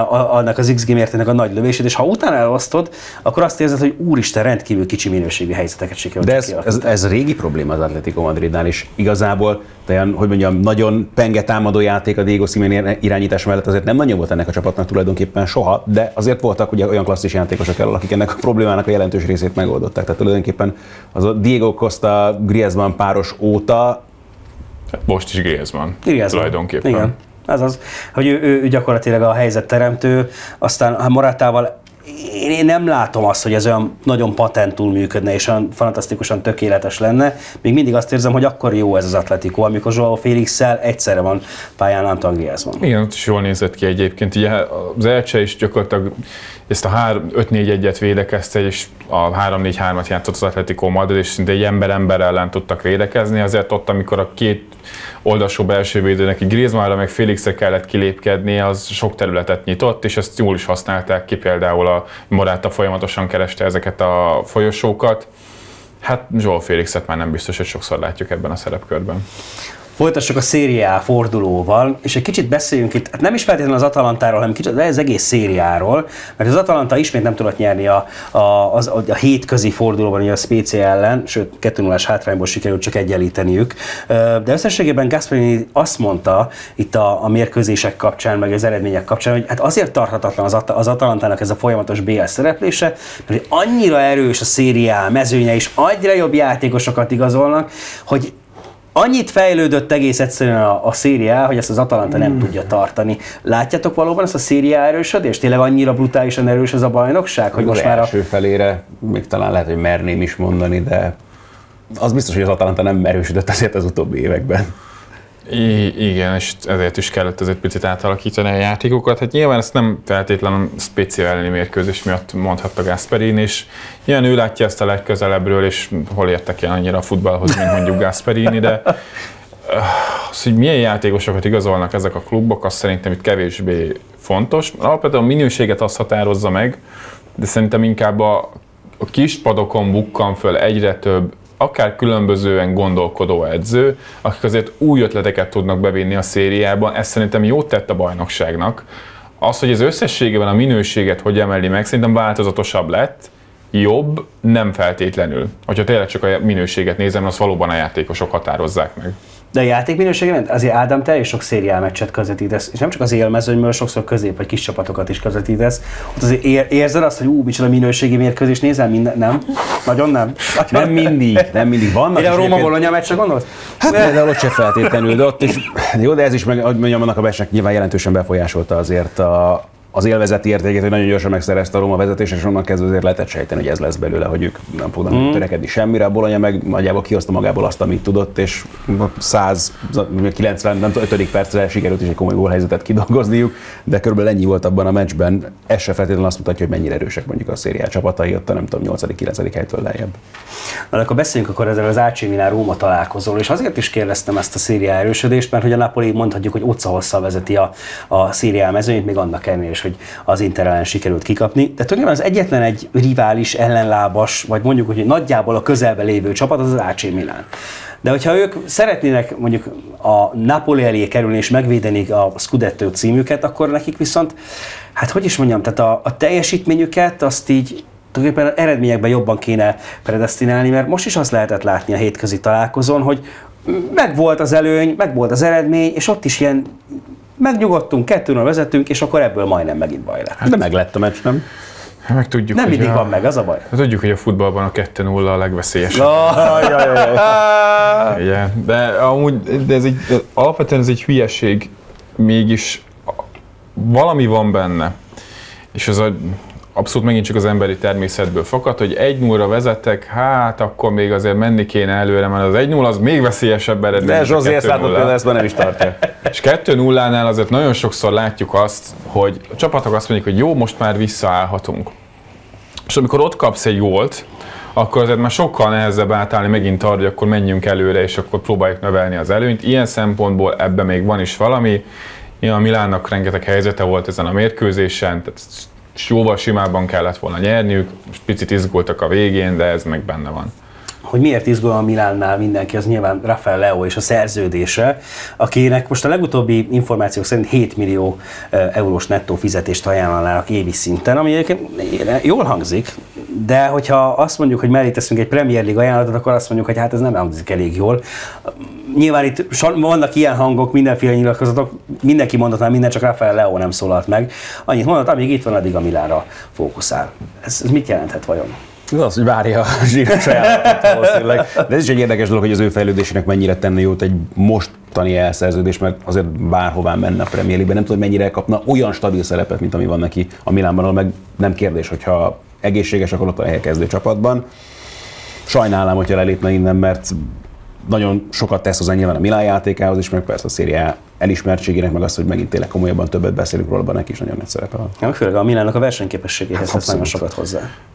ennek az iksz gé mértéknek a nagy lövését, és ha utána elosztod, akkor azt érzed, hogy úristen, rendkívül kicsi minőségű helyzeteket sikerült. De ez, ez, ez régi probléma az Atlético Madridnál is. Igazából, olyan, hogy mondjam, nagyon penge támadó játék a Diego Simeone irányítás mellett azért nem nagyon volt ennek a csapatnak tulajdonképpen soha, de azért voltak ugye olyan klasszis játékosok el, akik ennek a problémának a jelentős részét megoldották. Tehát tulajdonképpen az a Diego Costa Griezmann páros óta most is Griezmann, Griezmann. tulajdonképpen. Igen. Ez az, hogy ő, ő, ő gyakorlatilag a helyzetteremtő, aztán Moratával én nem látom azt, hogy ez olyan nagyon patentul működne, és olyan fantasztikusan tökéletes lenne. Még mindig azt érzem, hogy akkor jó ez az Atletico, amikor Joao Félix-szel egyszerre van pályán Antoine Griezmann. Igen, ott is jól nézett ki egyébként. Ugye az Elche is gyakorlatilag ezt a öt négy egyet védekezte, és a három négy hármat játszott az Atletico Madrid, és szinte egy ember-ember ellen tudtak védekezni. Azért ott, amikor a két oldalsó belső védőnek, Griezmannra meg Félixre kellett kilépkedni, az sok területet nyitott, és ezt jól is használták ki, például a Morata folyamatosan kereste ezeket a folyosókat. Hát Joao Félixet már nem biztos, hogy sokszor látjuk ebben a szerepkörben. Folytassuk a Serie A fordulóval, és egy kicsit beszéljünk itt, hát nem is feltétlenül az Atalantáról, hanem kicsit az egész szériáról, mert az Atalanta ismét nem tudott nyerni a, a, az, a hétközi fordulóban a Spezia ellen, sőt kettő nullás hátrányból sikerült csak egyenlíteniük. De összességében Gasperini azt mondta itt a, a mérkőzések kapcsán, meg az eredmények kapcsán, hogy hát azért tarthatatlan az, az Atalantának ez a folyamatos bé el szereplése, mert annyira erős a Serie A mezőnye, és annyira jobb játékosokat igazolnak, hogy annyit fejlődött egész egyszerűen a, a Serie A, hogy ezt az Atalanta nem tudja tartani. Látjátok valóban ezt a Serie A erősödést? Tényleg annyira brutálisan erős ez a bajnokság, hogy az most már a... első felére még talán lehet, hogy merném is mondani, de az biztos, hogy az Atalanta nem erősödött azért az utóbbi években. I- igen, és ezért is kellett azért picit átalakítani a játékokat. Hát nyilván ezt nem feltétlenül Spezia elleni mérkőzés miatt mondhatta Gasperini, és ilyen ő látja ezt a legközelebbről, és hol értek én annyira a futballhoz, mint mondjuk Gasperini, de az, hogy milyen játékosokat igazolnak ezek a klubok, az szerintem itt kevésbé fontos. Alapvetően a minőséget azt határozza meg, de szerintem inkább a, a kis padokon bukkan föl egyre több akár különbözően gondolkodó edző, akik azért új ötleteket tudnak bevinni a szériában, ez szerintem jót tett a bajnokságnak. Az, hogy az összességében a minőséget hogy emeli meg, szerintem változatosabb lett, jobb, nem feltétlenül. Hogyha tényleg csak a minőséget nézem, azt valóban a játékosok határozzák meg. De a játékminőségben azért Ádám, te is sok Serie A meccset közvetítesz, és nem csak az élmezőnyből, sokszor közép vagy kis csapatokat is közvetítesz. Ott azért érzed azt, hogy ú, micsoda minőségi mérkőzés nézel minden? Nem? Nagyon nem? Nem mindig, nem mindig vannak. Én a Róma-Bologna meccsre gondolsz? Hát például ott se feltétlenül, de ott is, jó, de ez is, meg, hogy mondjam, annak a meccsnek nyilván jelentősen befolyásolta azért a, az élvezeti értékét, hogy nagyon gyorsan megszerezte a Róma vezetés, és onnan kezdve azért lehetett sejteni, hogy ez lesz belőle, hogy ők nem fognak mm. törekedni semmire. A Bologna meg nagyjából kihozta magából azt, amit tudott, és száz kilencven, nem tudom, ötödik percre sikerült is egy komoly gólhelyzetet kidolgozniuk, de körülbelül ennyi volt abban a meccsben. Ez se feltétlenül azt mutatja, hogy mennyire erősek mondjuk a Serie A csapatai, ott a nem tudom, nyolcadik-kilencedik helytől lejjebb. Na, akkor beszéljünk akkor ezzel az á cé Milán Róma találkozóról, és azért is kérdeztem ezt a Serie A erősödést, mert hogy a Napoli mondhatjuk, hogy otca-hosszal vezeti a, a Serie A mezőnyt, még annak ellenére is, hogy az Inter ellen sikerült kikapni. De tulajdonképpen az egyetlen egy rivális, ellenlábas, vagy mondjuk, hogy nagyjából a közelben lévő csapat az az á cé Milán. De hogyha ők szeretnének mondjuk a Napoli elé kerülni és megvédeni a Scudetto címüket, akkor nekik viszont, hát hogy is mondjam, tehát a, a teljesítményüket azt így tulajdonképpen eredményekben jobban kéne predesztinálni, mert most is azt lehetett látni a hétközi találkozón, hogy megvolt az előny, megvolt az eredmény, és ott is ilyen megnyugodtunk, kettő null vezetünk, és akkor ebből majdnem megint baj lett. De meg lett a meccs, nem? Meg tudjuk, nem mindig a, van meg, az a baj. Tudjuk, hogy a futballban a kettő nulla a legveszélyesebb. Igen, de amúgy, de ez egy, de alapvetően ez egy hülyeség, mégis valami van benne. És ez a abszolút megint csak az emberi természetből fakad, hogy egy nullra vezetek, hát akkor még azért menni kéne előre, mert az egy null az még veszélyesebb eredmény. De Zsózé ezt látod, például ezt már nem is tartja. És kettő nullánál azért nagyon sokszor látjuk azt, hogy a csapatok azt mondják, hogy jó, most már visszaállhatunk. És amikor ott kapsz egy gólt, akkor azért már sokkal nehezebb átállni megint arra, hogy akkor menjünk előre, és akkor próbáljuk növelni az előnyt. Ilyen szempontból ebben még van is valami. Ja, a Milánnak rengeteg helyzete volt ezen a mérkőzésen, tehát és jóval simábban kellett volna nyerniük, most picit izgultak a végén, de ez meg benne van. hogy miért izgul a Milánnál mindenki, az nyilván Rafael Leao és a szerződése, akinek most a legutóbbi információk szerint hét millió eurós nettó fizetést ajánlanának évi szinten, ami egyébként jól hangzik, de hogyha azt mondjuk, hogy mellé teszünk egy Premier League ajánlatot, akkor azt mondjuk, hogy hát ez nem hangzik elég jól. Nyilván itt vannak ilyen hangok, mindenféle nyilatkozatok, mindenki mondott már minden, csak Rafael Leao nem szólalt meg. Annyit mondott, amíg itt van, addig a Milánra fókuszál. Ez, ez mit jelenthet vajon? Ez az, hogy várja a zsíros ajánlatot valószínűleg. De ez is egy érdekes dolog, hogy az ő fejlődésének mennyire tenne jót egy mostani elszerződés, mert azért bárhová menne a Premier League-ben, nem tudom, mennyire kapna olyan stabil szerepet, mint ami van neki a Milánban, ahol meg nem kérdés, hogyha egészséges, akkor ott a helyekezdő csapatban. Sajnálom, hogyha lelépne innen, mert nagyon sokat tesz hozzá nyilván a Milán játékához is, meg persze a Serie A elismertségének, meg azt, hogy megint tényleg komolyabban többet beszélünk róla, abban neki is nagyon nagy szerepe van. Ja, főleg a Milánnak a versenyképességéhez hát, nagyon sokat hozzá.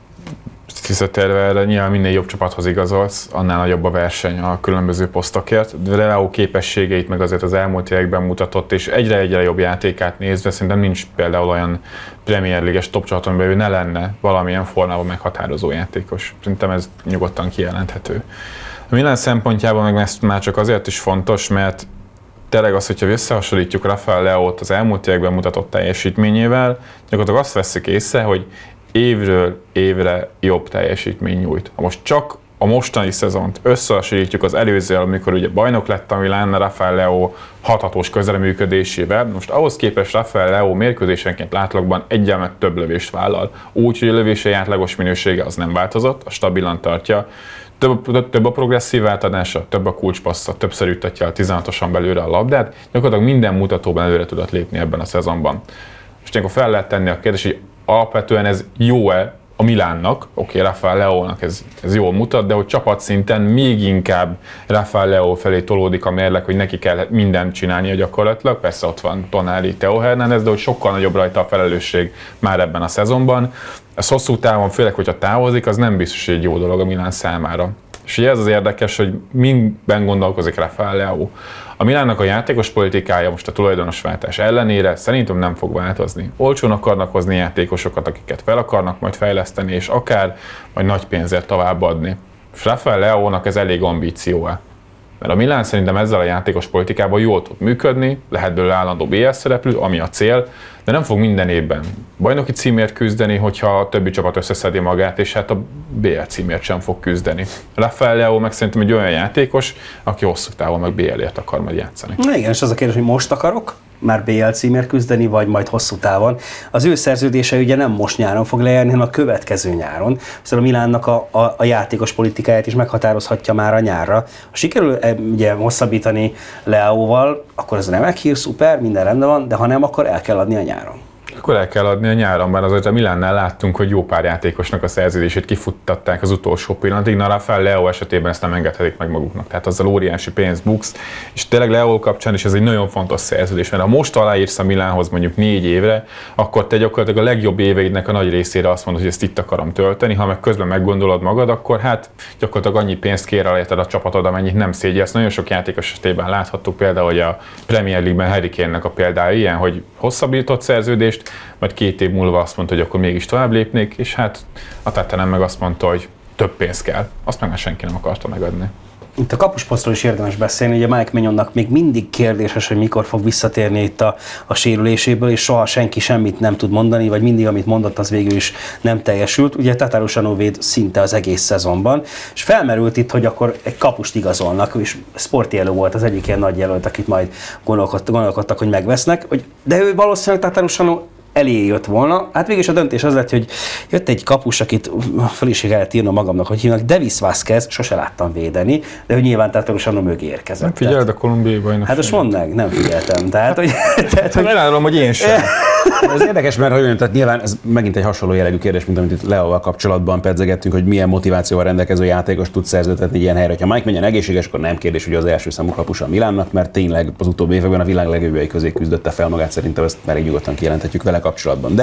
Visszatérve erre, nyilván minél jobb csapathoz igazolsz, annál nagyobb a verseny a különböző posztokért. De Leao képességeit meg azért az elmúlt években mutatott, és egyre-egyre jobb játékát nézve szerintem nincs például olyan Premier League-es top csapat, amiben ő ne lenne valamilyen formában meghatározó játékos. Szerintem ez nyugodtan kijelenthető. A Milán szempontjából meg ez már csak azért is fontos, mert tényleg az, hogyha összehasonlítjuk Rafael Leót az elmúlt években mutatott teljesítményével, gyakorlatilag azt veszik észre, hogy évről évre jobb teljesítmény nyújt. Ha most csak a mostani szezont összehasonlítjuk az előzővel, amikor ugye bajnok lett a Milán Rafael Leao hathatós közreműködésével, most ahhoz képest Rafael Leao mérkőzésenként átlagban egyel meg több lövést vállal. Úgy, hogy a lövései átlagos minősége az nem változott, a stabilan tartja. Több, több a progresszív átadása, több a kulcspassza, többször juttatja a tizenhatoson belőle a labdát, gyakorlatilag minden mutatóban előre tudott lépni ebben a szezonban. Most ilyenkor fel lehet tenni a kérdést, hogy alapvetően ez jó-e a Milánnak, oké, okay, Rafael Leónak ez, ez jól mutat, de hogy csapatszinten még inkább Rafael Leao felé tolódik a mérleg, hogy neki kell mindent csinálnia gyakorlatilag, persze ott van Tonali, Theo Hernández, de hogy sokkal nagyobb rajta a felelősség már ebben a szezonban. Ez hosszú távon, főleg, hogyha távozik, az nem biztos, hogy egy jó dolog a Milán számára. És ugye ez az érdekes, hogy mindben gondolkozik Rafael Leao. A Milánnak a játékos politikája most a tulajdonosváltás ellenére szerintem nem fog változni. Olcsón akarnak hozni játékosokat, akiket fel akarnak majd fejleszteni, és akár majd nagy pénzért továbbadni. És Rafael Leónak ez elég ambíciója. Mert a Milán szerintem ezzel a játékos politikával jól tud működni, lehet belőle állandó bé el szereplő, ami a cél, de nem fog minden évben bajnoki címért küzdeni, hogyha a többi csapat összeszedi magát, és hát a bé el címért sem fog küzdeni. Rafael Leao meg szerintem egy olyan játékos, aki hosszú távon meg bé elért akar majd játszani. Na igen, és az a kérdés, hogy most akarok már bé el címért küzdeni, vagy majd hosszú távon. Az ő szerződése ugye nem most nyáron fog lejárni, hanem a következő nyáron. Szóval a Milánnak a, a, a játékos politikáját is meghatározhatja már a nyárra. Ha sikerül ugye hosszabbítani Leaóval, akkor ez remek hír, szuper, minden rendben van, de ha nem, akkor el kell adni a nyáron. Akkor el kell adni a nyáron, mert azért a Milánnál láttunk, hogy jó pár játékosnak a szerződését kifuttatták az utolsó pillanatig, na Rafael Leao esetében ezt nem engedhetik meg maguknak. Tehát azzal óriási pénz buksz, és tényleg Leao kapcsán is ez egy nagyon fontos szerződés, mert ha most aláírsz a Milánhoz mondjuk négy évre, akkor te gyakorlatilag a legjobb éveidnek a nagy részére azt mondod, hogy ezt itt akarom tölteni, ha meg közben meggondolod magad, akkor hát gyakorlatilag annyi pénzt kér aláérted a csapatod, amennyit nem szégyelsz. Nagyon sok játékos esetében láthattuk például, hogy a Premier League-ben Harry Kane-nek a példája ilyen, hogy hosszabbított szerződést, majd két év múlva azt mondta, hogy akkor mégis tovább lépnék, és hát a Tottenham meg azt mondta, hogy több pénz kell. Azt meg már senki nem akarta megadni. Itt a kapusposztról is érdemes beszélni, ugye Mike Maignan-nak még mindig kérdéses, hogy mikor fog visszatérni itt a, a sérüléséből, és soha senki semmit nem tud mondani, vagy mindig, amit mondott, az végül is nem teljesült. Ugye Tatarusanu véd szinte az egész szezonban, és felmerült itt, hogy akkor egy kapust igazolnak, és Sportiello volt az egyik ilyen nagy jelölt, akit majd gondolkodtak, gondolkodtak, hogy megvesznek, hogy, de ő valószínűleg Tatarusanu elé jött volna. Hát végülis a döntés az lett, hogy jött egy kapus, akit fel is kellett írnom magamnak, hogy hívnak, Davis Vázquez, sose láttam védeni, de hogy nyilván Tatarusanu mögé érkezett. Nem figyeled a kolumbiai bajnokságot? Hát most mondd meg, nem figyeltem. Tehát, hogy, tehát, hogy... Elárulom, hogy én sem. Ez érdekes, mert hogy tehát nyilván ez megint egy hasonló jellegű kérdés, mint amit itt Leóval kapcsolatban pedzegettünk, hogy milyen motivációval rendelkező játékos tud szerződtetni egy ilyen helyre. Ha Mike Maignan egészséges, akkor nem kérdés, hogy az első számú kapus a Milánnak, mert tényleg az utóbbi években a világ legjobbjai közé küzdötte fel magát, szerintem ezt elég nyugodtan kijelenthetjük vele kapcsolatban. De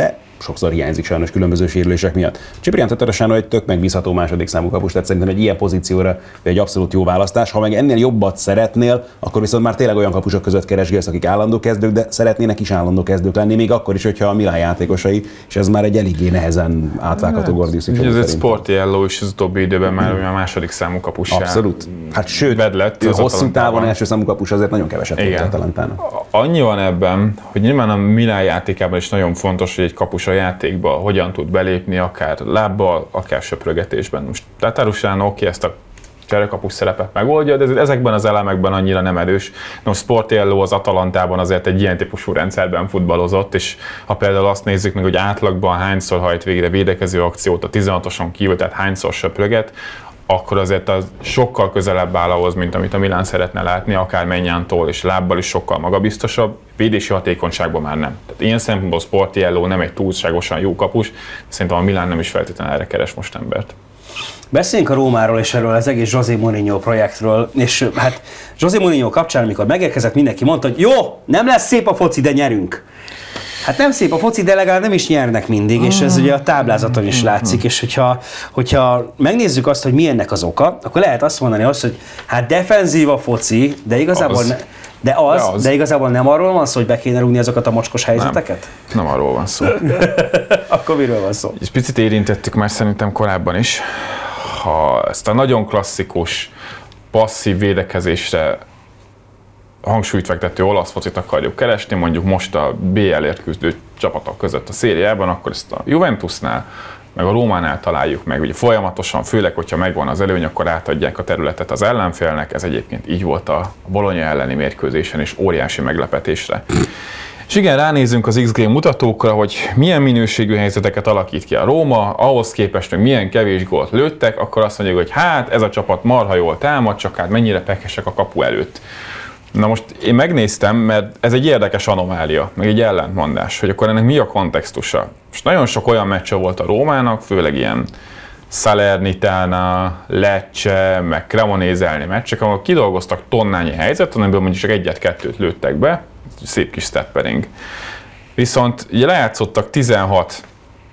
sokszor hiányzik sajnos különböző sérülések miatt. Ciprián Tatarusanu egy tök megbízható második számú kapus, tehát szerintem egy ilyen pozícióra egy abszolút jó választás. Ha meg ennél jobbat szeretnél, akkor viszont már tényleg olyan kapusok között keresgélsz, akik állandó kezdők, de szeretnének is állandó kezdők lenni, még akkor is, hogyha a Milán játékosai, és ez már egy eléggé nehezen átvágható Gordius. Ez egy Sportiello is az utóbbi időben már a második számú kapussá. Abszolút. Hát sőt, vedlett, hosszú távon első számú kapus azért nagyon keveset tudott a Atalantának. Annyi van ebben, hogy nyilván a Milán játékában is nagyon fontos, hogy egy kapus a játékba hogyan tud belépni, akár lábbal, akár söprögetésben. Most Tatarusanu oké, ezt a cserekapus szerepet megoldja, de ezekben az elemekben annyira nem erős. No, Sportiello az Atalantában azért egy ilyen típusú rendszerben futballozott, és ha például azt nézzük meg, hogy átlagban hányszor hajt végre védekező akciót a tizenhatoson kívül, tehát hányszor söpröget, akkor azért az sokkal közelebb áll ahhoz, mint amit a Milán szeretne látni, akár Maignan-tól és lábbal is sokkal magabiztosabb, védési hatékonyságban már nem. Tehát ilyen szempontból Sportiello nem egy túlságosan jó kapus, szerintem a Milán nem is feltétlenül erre keres most embert. Beszéljünk a Rómáról és erről az egész José Mourinho projektről, és hát José Mourinho kapcsán, amikor megérkezett, mindenki mondta, hogy jó, nem lesz szép a foci, de nyerünk. Hát nem szép a foci, de legalább nem is nyernek mindig, és ez ugye a táblázaton is látszik, és hogyha, hogyha megnézzük azt, hogy mi ennek az oka, akkor lehet azt mondani azt, hogy hát defenzív a foci, de igazából, az. Ne, de, az, de, az. de igazából nem arról van szó, hogy be kéne rúgni azokat a mocskos helyzeteket? Nem, nem arról van szó. Akkor miről van szó? És picit érintettük már szerintem korábban is, ha ezt a nagyon klasszikus, passzív védekezésre hangsúlyt fektető olasz focit akarjuk keresni, mondjuk most a bé el-ért küzdő csapatok között a szériában, akkor ezt a Juventusnál, meg a Rómánál találjuk meg, ugye folyamatosan, főleg, hogyha megvan az előny, akkor átadják a területet az ellenfélnek, ez egyébként így volt a Bologna elleni mérkőzésen is, óriási meglepetésre. És igen, ránézünk az iksz gé mutatókra, hogy milyen minőségű helyzeteket alakít ki a Róma, ahhoz képest, hogy milyen kevés gólt lőttek, akkor azt mondjuk, hogy hát ez a csapat marha jól támad, csak hát mennyire pekesek a kapu előtt. Na most én megnéztem, mert ez egy érdekes anomália, meg egy ellentmondás, hogy akkor ennek mi a kontextusa. Most nagyon sok olyan meccse volt a Rómának, főleg ilyen Salernitana, Lecce, meg Cremonese meccsek, ahol kidolgoztak tonnányi helyzetet, amiből mondjuk csak egyet-kettőt lőttek be, szép kis steppering. Viszont ugye lejátszottak tizenhat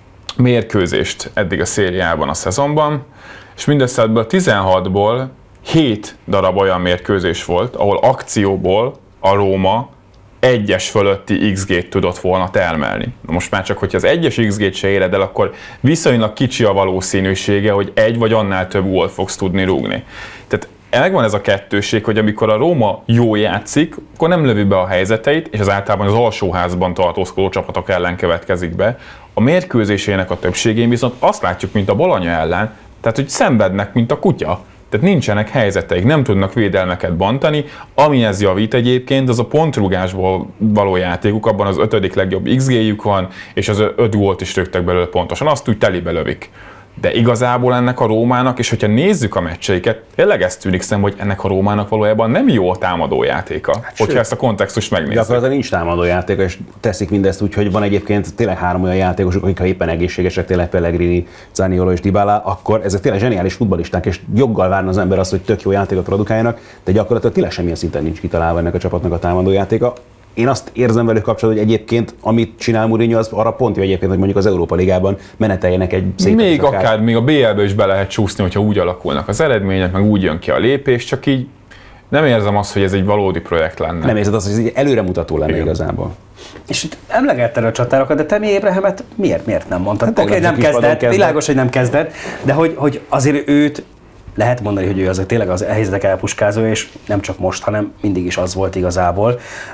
mérkőzést eddig a szériában a szezonban, és mindössze ebből tizenhatból hét darab olyan mérkőzés volt, ahol akcióból a Róma egyes fölötti iksz gét tudott volna termelni. Na most már csak, hogyha az egyes iksz gét se éred el, akkor viszonylag kicsi a valószínűsége, hogy egy vagy annál több gólt fogsz tudni rúgni. Tehát megvan ez a kettőség, hogy amikor a Róma jól játszik, akkor nem lövi be a helyzeteit, és az általában az alsóházban tartózkodó csapatok ellen következik be. A mérkőzésének a többségén viszont azt látjuk, mint a Bologna ellen, tehát hogy szenvednek, mint a kutya. Tehát nincsenek helyzeteik, nem tudnak védelmeket bontani, ami ez javít egyébként, az a pontrúgásból való játékuk, abban az ötödik legjobb iksz géjük van, és az öt gólt is rögtek belőle pontosan, azt úgy telibe lövik. De igazából ennek a Rómának, és hogyha nézzük a meccseiket, tényleg ezt tűnik szem, hogy ennek a Rómának valójában nem jó a támadójátéka, hát hogyha sőt, ezt a kontextust megnézzük. Gyakorlatilag nincs támadójátéka, és teszik mindezt úgy, hogy van egyébként tényleg három olyan játékosuk, akik ha éppen egészségesek, tényleg Pellegrini, Zaniolo és Dybala, akkor ezek tényleg zseniális futballisták, és joggal várna az ember azt, hogy tök jó játékot produkáljanak, de gyakorlatilag tényleg semmilyen szinten nincs kitalálva ennek a csapatnak a támadójátéka. Én azt érzem velük kapcsolatban, hogy egyébként, amit csinál Mourinho, az arra pont jó egyébként, hogy mondjuk az Európa Ligában meneteljenek egy szép. Még akár, akár még a bé el-ből is be lehet csúszni, hogyha úgy alakulnak az eredmények, meg úgy jön ki a lépés, csak így nem érzem azt, hogy ez egy valódi projekt lenne. Nem érzed azt, hogy ez egy előremutató lenne. Igen. Igazából. És itt emlegetted a csatárokat, de te mi Ébrahimet miért, miért nem mondtad? Hát, Oké, okay, nem kezdett, világos, hogy nem kezdett, de hogy, hogy azért őt lehet mondani, hogy ő azért tényleg az helyzetek elpuskázója, és nem csak most, hanem mindig is az volt igazából.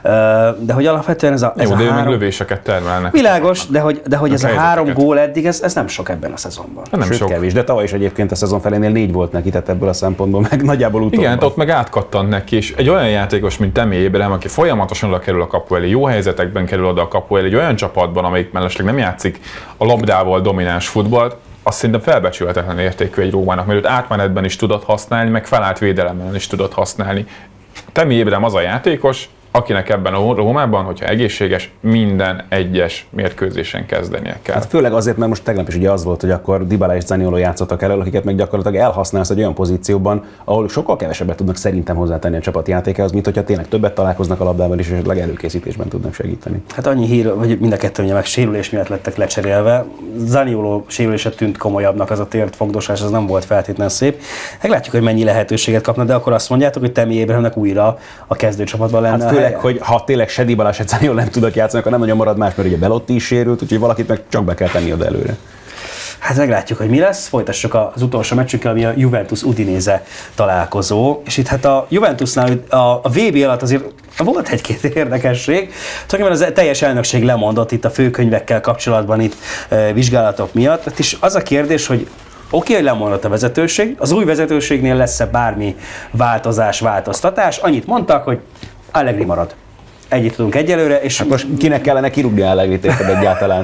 De hogy alapvetően ez a, ez Jó, a de három... ő meg lövéseket termelnek. Világos, de hogy, de hogy ez a helyzeteket. három gól eddig, ez, ez nem sok ebben a szezonban. Nem Sőt, sok. Kevés, de tavaly is egyébként a szezon felénél négy volt neki, tehát ebből a szempontból meg nagyjából utóbb. Igen, ott meg átkattant neki, és egy olyan játékos, mint Tammy Abraham, aki folyamatosan oda kerül a kapu elé, jó helyzetekben kerül oda a kapu elé, egy olyan csapatban, amelyik mellesleg nem játszik a labdával domináns futballt, azt szerintem felbecsülhetetlen értékű egy Rómának, mert őt átmenetben is tudott használni, meg felállt védelemmel is tudott használni. Tammy Abraham az a játékos, akinek ebben a Rómában, hogyha egészséges, minden egyes mérkőzésen kezdenie kell. Hát főleg azért, mert most tegnap is ugye az volt, hogy akkor Dybala és Zaniolo játszottak el, akiket meg gyakorlatilag elhasználsz egy olyan pozícióban, ahol sokkal kevesebbet tudnak szerintem hozzátenni a csapatjátékához, mint hogyha tényleg többet találkoznak a labdában és esetleg előkészítésben tudnak segíteni. Hát annyi hír, hogy mind a kettő ugye meg sérülés miatt lettek lecserélve. Zaniolo sérülése tűnt komolyabbnak, az a tért fogdosás, az nem volt feltétlenül szép. Meglátjuk, hogy mennyi lehetőséget kapna, de akkor azt mondjátok, hogy Tammy Abrahamnek újra a kezdőcsapatban lenne. Hát főleg, hogy ha tényleg se Dybala, se Zaniolo nem tudnak játszani, akkor nem nagyon marad más, mert ugye Belotti is sérült, úgyhogy valakit meg csak be kell tenni oda előre. Hát meglátjuk, hogy mi lesz. Folytassuk az utolsó meccsünkkel, ami a Juventus Udinese találkozó. És itt hát a Juventusnál a, a vé bé alatt azért volt egy-két érdekesség. Tulajdonképpen az teljes elnökség lemondott itt a főkönyvekkel kapcsolatban itt e, vizsgálatok miatt. Hát is az a kérdés, hogy oké, hogy lemondott a vezetőség, az új vezetőségnél lesz-e bármi változás, változtatás. Annyit mondtak, hogy Allegri marad. Együtt tudunk egyelőre, és hát most kinek kellene kirúgni a Allegrit egyáltalán?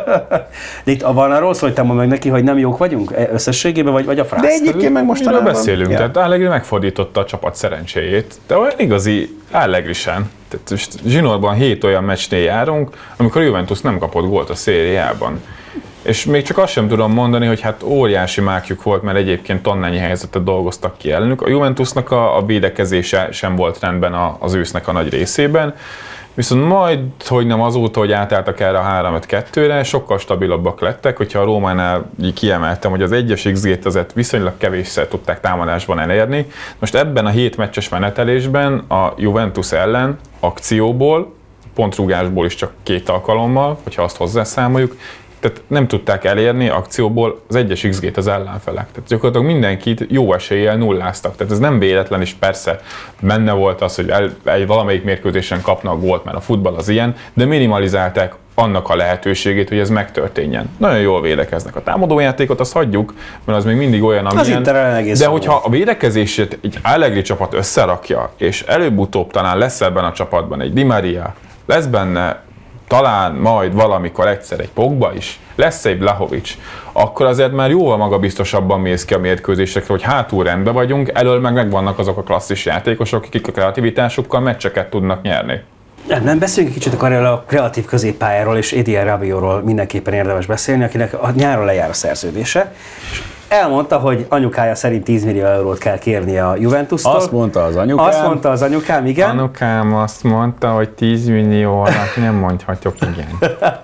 De itt van arról szó, hogy te mondd meg neki, hogy nem jók vagyunk összességében, vagy, vagy a frász. De egyébként meg mostanában... Miről beszélünk? Ja. Tehát Allegri megfordította a csapat szerencséjét, de olyan igazi Allegri sem. Tehát most zsinórban hét olyan meccsnél járunk, amikor a Juventus nem kapott gólt a szériában. És még csak azt sem tudom mondani, hogy hát óriási mákjuk volt, mert egyébként tonnányi helyzetet dolgoztak ki ellenük. A Juventusnak a, a védekezése sem volt rendben a, az ősznek a nagy részében, viszont majd, hogy nem azóta, hogy átálltak erre a három öt kettőre, sokkal stabilabbak lettek, hogyha a Rómánál kiemeltem, hogy az egyes iksz gét azért viszonylag kevésszer tudták támadásban elérni. Most ebben a hét meccses menetelésben a Juventus ellen akcióból, pontrúgásból is csak két alkalommal, hogyha azt hozzászámoljuk, tehát nem tudták elérni akcióból az egyes iksz gét az ellenfelek. Tehát gyakorlatilag mindenkit jó eséllyel nulláztak. Tehát ez nem véletlen, és persze benne volt az, hogy el, egy valamelyik mérkőzésen kapnak gólt, mert a futball az ilyen, de minimalizálták annak a lehetőségét, hogy ez megtörténjen. Nagyon jól védekeznek. A támadójátékot azt hagyjuk, mert az még mindig olyan, amilyen. De hogyha a védekezését egy Allegri csapat összerakja, és előbb-utóbb talán lesz ebben a csapatban egy Di Maria, lesz benne talán majd valamikor egyszer egy Pogba is, lesz egy Vlahovic, akkor azért már jóval magabiztosabban mész ki a mérkőzésekre, hogy hátul rendben vagyunk, elől meg megvannak azok a klasszis játékosok, akik a kreativitásukkal meccseket tudnak nyerni. Nem, nem beszéljünk kicsit akkor a kreatív középpályáról és Eddie Rabiotról mindenképpen érdemes beszélni, akinek a nyáron lejár a szerződése. Elmondta, hogy anyukája szerint tíz millió eurót kell kérnie a Juventustól. Azt mondta az anyukám. Azt mondta az anyukám, igen. Anyukám azt mondta, hogy tíz millió alatt nem mondhatjuk, igen.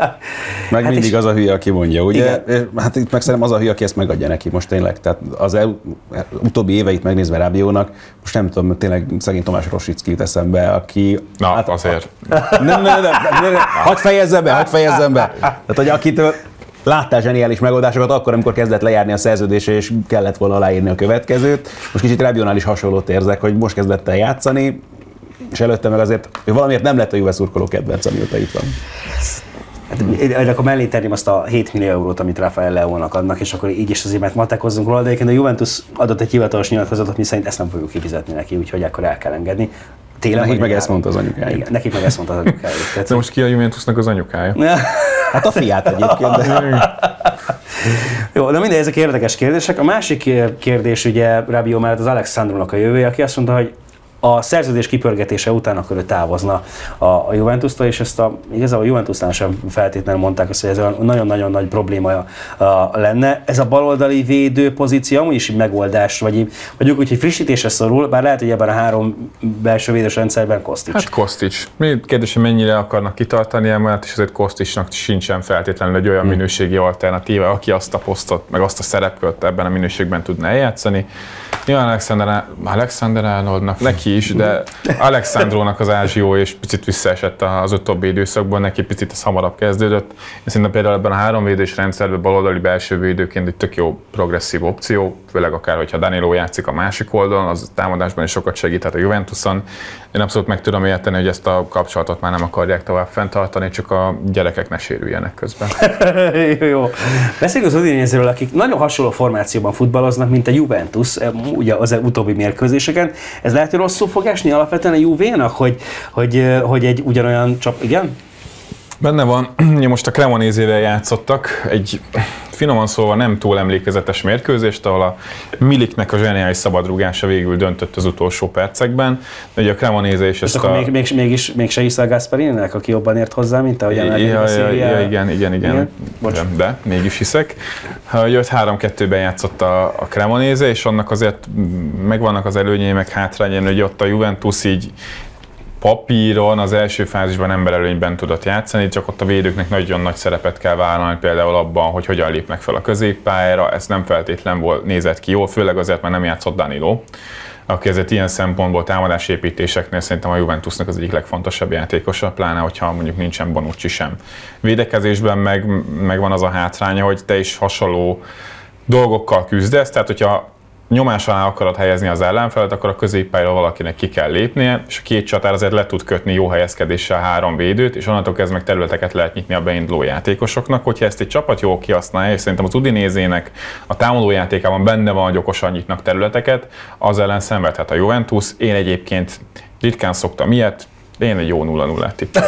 Meg hát mindig az a hülye, aki mondja, ugye? Igen. Hát itt meg szerintem az a hülye, aki ezt megadja neki most tényleg. Tehát az el, utóbbi éveit megnézve Rabiotnak, most nem tudom, tényleg szegény Tomás Rosicki jut eszembe, aki... Na, hát, azért. Nem, nem, nem, nem, nem, hadd fejezzem be, hadd fejezzem be. Tehát, hogy akitől láttál zseniális megoldásokat akkor, amikor kezdett lejárni a szerződése, és kellett volna aláírni a következőt. Most kicsit Rabiotnál is hasonlót érzek, hogy most kezdett el játszani, és előtte meg azért, hogy valamiért nem lett a Juve szurkoló kedvenc, amióta itt van. Hát, akkor mellé tenném azt a hét millió eurót, amit Rafael Leónak adnak, és akkor így is azért mert matekozzunk róla, de egyébként a Juventus adott egy hivatalos nyilatkozatot, mi szerint ezt nem fogjuk kifizetni neki, úgyhogy akkor el kell engedni. Télen nekik meg ezt mondta az anyukája. Igen, nekik meg ezt mondta az anyukája. De most ki a Juventusnak az anyukája? Hát a fiát egyébként. De... Jó, de mindegy, ezek érdekes kérdések. A másik kérdés ugye Rabiot mellett az Alexandrónak a jövője, aki azt mondta, hogy a szerződés kipörgetése után akkor ő távozna a, a Juventustól, és ezt a, igazából a Juventusnál sem feltétlenül mondták azt, hogy ez nagyon-nagyon nagy probléma a, a, lenne. Ez a baloldali védő pozíció amúgy is egy megoldás, vagy mondjuk úgy, hogy frissítésre szorul, bár lehet, hogy ebben a három belső védős rendszerben Kostic. Hát Kostic. Kérdés, hogy mennyire akarnak kitartani emellett, és azért Kosticnak sincsen feltétlenül egy olyan hmm. minőségi alternatíva, aki azt a posztot, meg azt a szerepkört ebben a minőségben tudna eljátszani. Nyilván Alexander, Alexander Arnoldnak, neki is, de Alexandrónak az ázsió és picit visszaesett az utóbbi időszakban, neki picit ez hamarabb kezdődött. Én szerintem például ebben a háromvédős rendszerben baloldali belső védőként egy tök jó progresszív opció, főleg akár, hogyha Danilo játszik a másik oldalon, az támadásban is sokat segíthet a Juventuson. Én abszolút meg tudom érteni, hogy ezt a kapcsolatot már nem akarják tovább fenntartani, csak a gyerekek ne sérüljenek közben. jó, jó. Beszéljünk az Udinézéről, akik nagyon hasonló formációban futballoznak, mint a Juventus, ugye az utóbbi mérkőzéseken. Ez lehet, hogy rosszul fog esni alapvetően a Juvénak, hogy, hogy, hogy egy ugyanolyan csap... Igen? Benne van, most a Cremonézével játszottak, egy finoman szólva nem túl emlékezetes mérkőzést, ahol a Miliknek a zseniális szabadrúgása végül döntött az utolsó percekben, de ugye a Cremonéze is ezt akkor a... még, még, mégis, mégse hiszem Gasparininek, aki jobban ért hozzá, mint ahogy ja, ja, ja, ja, igen, igen, igen, igen. De mégis hiszek. Jött három-kettőben játszott a, a Cremonéze, és annak azért megvannak az előnyei, meg hátrányai, hogy ott a Juventus így papíron az első fázisban emberelőnyben tudott játszani, csak ott a védőknek nagyon nagy szerepet kell vállalni, például abban, hogy hogyan lépnek fel a középpályára, ez nem feltétlen volt, nézett ki jól, főleg azért, mert nem játszott Danilo, aki ezért ilyen szempontból támadásépítéseknél szerintem a Juventusnak az egyik legfontosabb játékosa, pláne, hogyha mondjuk nincsen Bonucci sem. Védekezésben meg, meg van az a hátránya, hogy te is hasonló dolgokkal küzdesz, tehát hogyha nyomás alá akarod helyezni az ellenfelet, akkor a középpályára valakinek ki kell lépnie, és a két csatár azért le tud kötni jó helyezkedéssel három védőt, és onnantól kezdve meg területeket lehet nyitni a beinduló játékosoknak. Hogyha ezt egy csapat jól kihasználja, és szerintem az Udinézének a támadó játékában benne van, hogy okosan nyitnak területeket, az ellen szenvedhet a Juventus. Én egyébként ritkán szoktam ilyet, de én egy jó nulla nullát tippelek.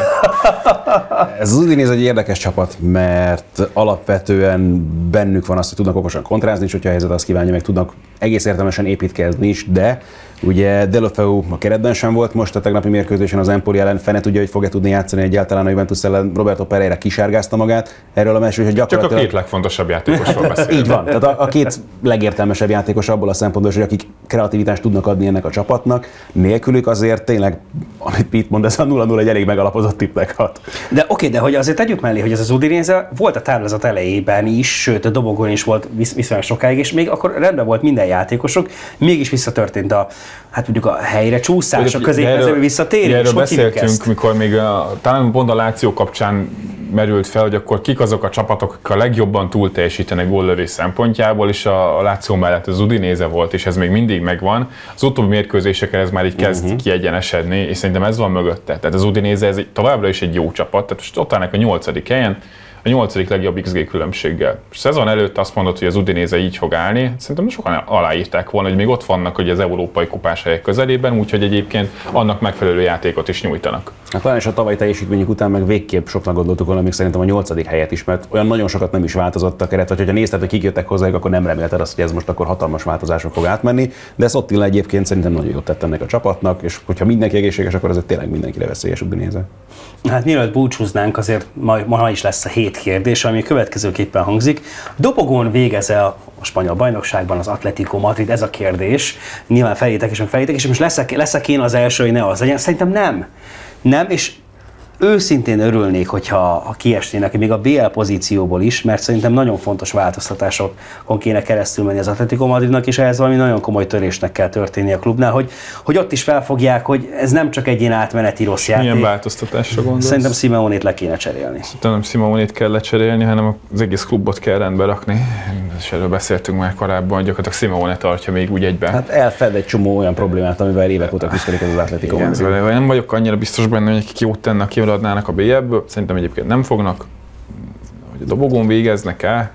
Ez az Udinese egy érdekes csapat, mert alapvetően bennük van az, hogy tudnak okosan kontrázni, és hogyha a helyzet azt kívánja, meg tudnak egész értelmesen építkezni is, de ugye Deulofeu a keretben sem volt most a tegnapi mérkőzésen az Empoli ellen, fene tudja, hogy fog-e tudni játszani egyáltalán a Juventus ellen. Roberto Pereira kisárgázta magát erről a meccsről, hogy gyakorlatilag... Csak a két legfontosabb játékosról beszélünk. Így van, tehát a, a két legértelmesebb játékos abból a szempontból, hogy akik kreativitást tudnak adni ennek a csapatnak, nélkülük azért tényleg, amit Pete mond, ez a nulla nulla egy elég megalapozott tippnek hat. De oké, de hogy azért tegyük mellé, hogy ez az Udinese volt a táblázat elejében is, sőt a dobogon is volt visz, viszonylag sokáig, és még akkor rendben volt minden játékosok, mégis visszatörtént a, hát mondjuk a helyre csúszás, a középmezőbe visszatérés. Erről beszéltünk, mikor még a, talán pont a Láció kapcsán merült fel, hogy akkor kik azok a csapatok, akik a legjobban túl teljesítenek góllövés szempontjából, és a, a Láció mellett az Udinese volt, és ez még mindig megvan. Az utóbbi mérkőzéseken ez már így kezd uh-huh. kiegyenesedni, és szerintem ez van mögötte. Tehát az Udinese ez egy, továbbra is egy jó csapat, tehát most ott állnak a nyolcadik helyen, a nyolcadik legjobb iksz gé különbséggel. A szezon előtt azt mondott, hogy az Udinese így fog állni, szerintem sokan aláírták volna, hogy még ott vannak hogy az európai kupás helyek közelében, úgyhogy egyébként annak megfelelő játékot is nyújtanak. Hát talán is a tavalyi teljesítményük után meg végképp soknak gondoltuk volna, még szerintem a nyolcadik helyet is, mert olyan nagyon sokat nem is változott a keret, vagy hogyha nézted, hogy kik jöttek hozzájuk, akkor nem remélted azt, hogy ez most akkor hatalmas változások fog átmenni, de ez Attila egyébként szerintem nagyon jót tett ennek a csapatnak, és hogyha mindenki egészséges, akkor ez tényleg mindenkire veszélyes Udinese. Hát mielőtt búcsúznánk, azért ma, ma is lesz a hét kérdés, ami következőképpen hangzik. Dobogón végez-e a spanyol bajnokságban az Atlético Madrid? Ez a kérdés. Nyilván felétek és meg felétek, és most leszek, leszek én az első, hogy ne az legyen. Szerintem nem. Nem, és őszintén örülnék, hogyha ha kiesnének még a bé el pozícióból is, mert szerintem nagyon fontos változtatásokon kéne keresztül menni az Atlético Madridnak, és ehhez valami nagyon komoly törésnek kell történni a klubnál, hogy, hogy ott is felfogják, hogy ez nem csak egy ilyen átmeneti rossz játék. Milyen változtatásra gondolsz? Szerintem Simeonét le kéne cserélni. Szerintem nem Simeonét kell lecserélni, hanem az egész klubot kell rendbe rakni. És erről beszéltünk már korábban, hogy gyakorlatilag Simeone tartja még úgy egyben. Hát elfed egy csomó olyan problémát, amivel évek óta küzdik az Atlético Madrid. Nem vagyok annyira biztos benne, hogy akik jót tennek, kimaradnának a bé el-ből. Szerintem egyébként nem fognak. Hogy a dobogón végeznek el.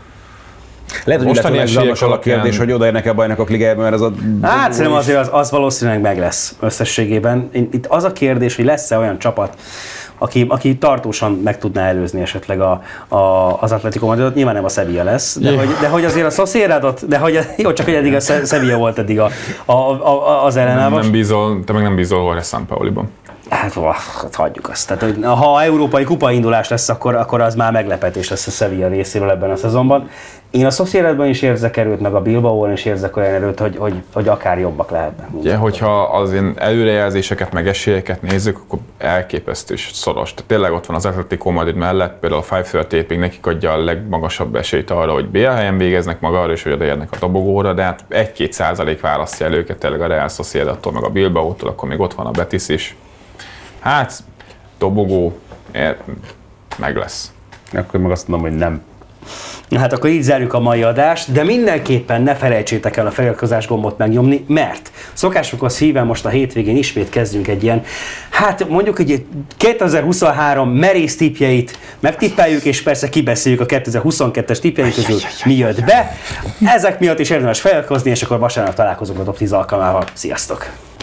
Lehet, hogy mostani esélyek a kérdés, hogy odaérnek-e a Bajnokok Ligájában, mert ez a... Hát szerintem azért az, az valószínűleg meg lesz összességében. Itt az a kérdés, hogy lesz-e olyan csapat, aki, aki tartósan meg tudná előzni esetleg a, a, az Atlético Madridot, nyilván nem a Sevilla lesz, de, hogy, de hogy azért a Sociedadot, de hogy jó, csak hogy eddig a Sevilla volt eddig a, a, a, az ellenállás. Nem, nem bízol, te meg nem bízol Jorge Sampaoliban. Hát, hát hagyjuk azt. Tehát, hogy ha európai kupaindulás lesz, akkor, akkor az már meglepetés lesz a Sevilla részéről ebben a szezonban. Én a Sociedadban is érzek erőt, meg a Bilbaóban is érzek olyan erőt, hogy, hogy, hogy akár jobbak lehetnek. Ugye, hogyha az én előrejelzéseket, meg esélyeket nézzük, akkor elképesztő és szoros. Tehát tényleg ott van az Atlético Madrid mellett, például a ötven öt még nekik adja a legmagasabb esélyt arra, hogy bé el helyen végeznek maga arra, és hogy odaérnek a dobogóra, de hát egy-két százalék választja el őket tényleg a Real Sociedattól, meg a Bilbaótól, akkor még ott van a Betis is. Hát, dobogó, meg lesz. Akkor meg azt mondom, hogy nem. Hát akkor így zárjuk a mai adást, de mindenképpen ne felejtsétek el a feliratkozás gombot megnyomni, mert szokásokhoz híven most a hétvégén ismét kezdünk egy ilyen, hát mondjuk egy kétezer-huszonhárom merész tippjeit megtippeljük, és persze kibeszéljük a kétezer-huszonkettes tippjeink közül, mi jött be. Ezek miatt is érdemes feliratkozni, és akkor vasárnap találkozunk a top tíz alkalmával. Sziasztok!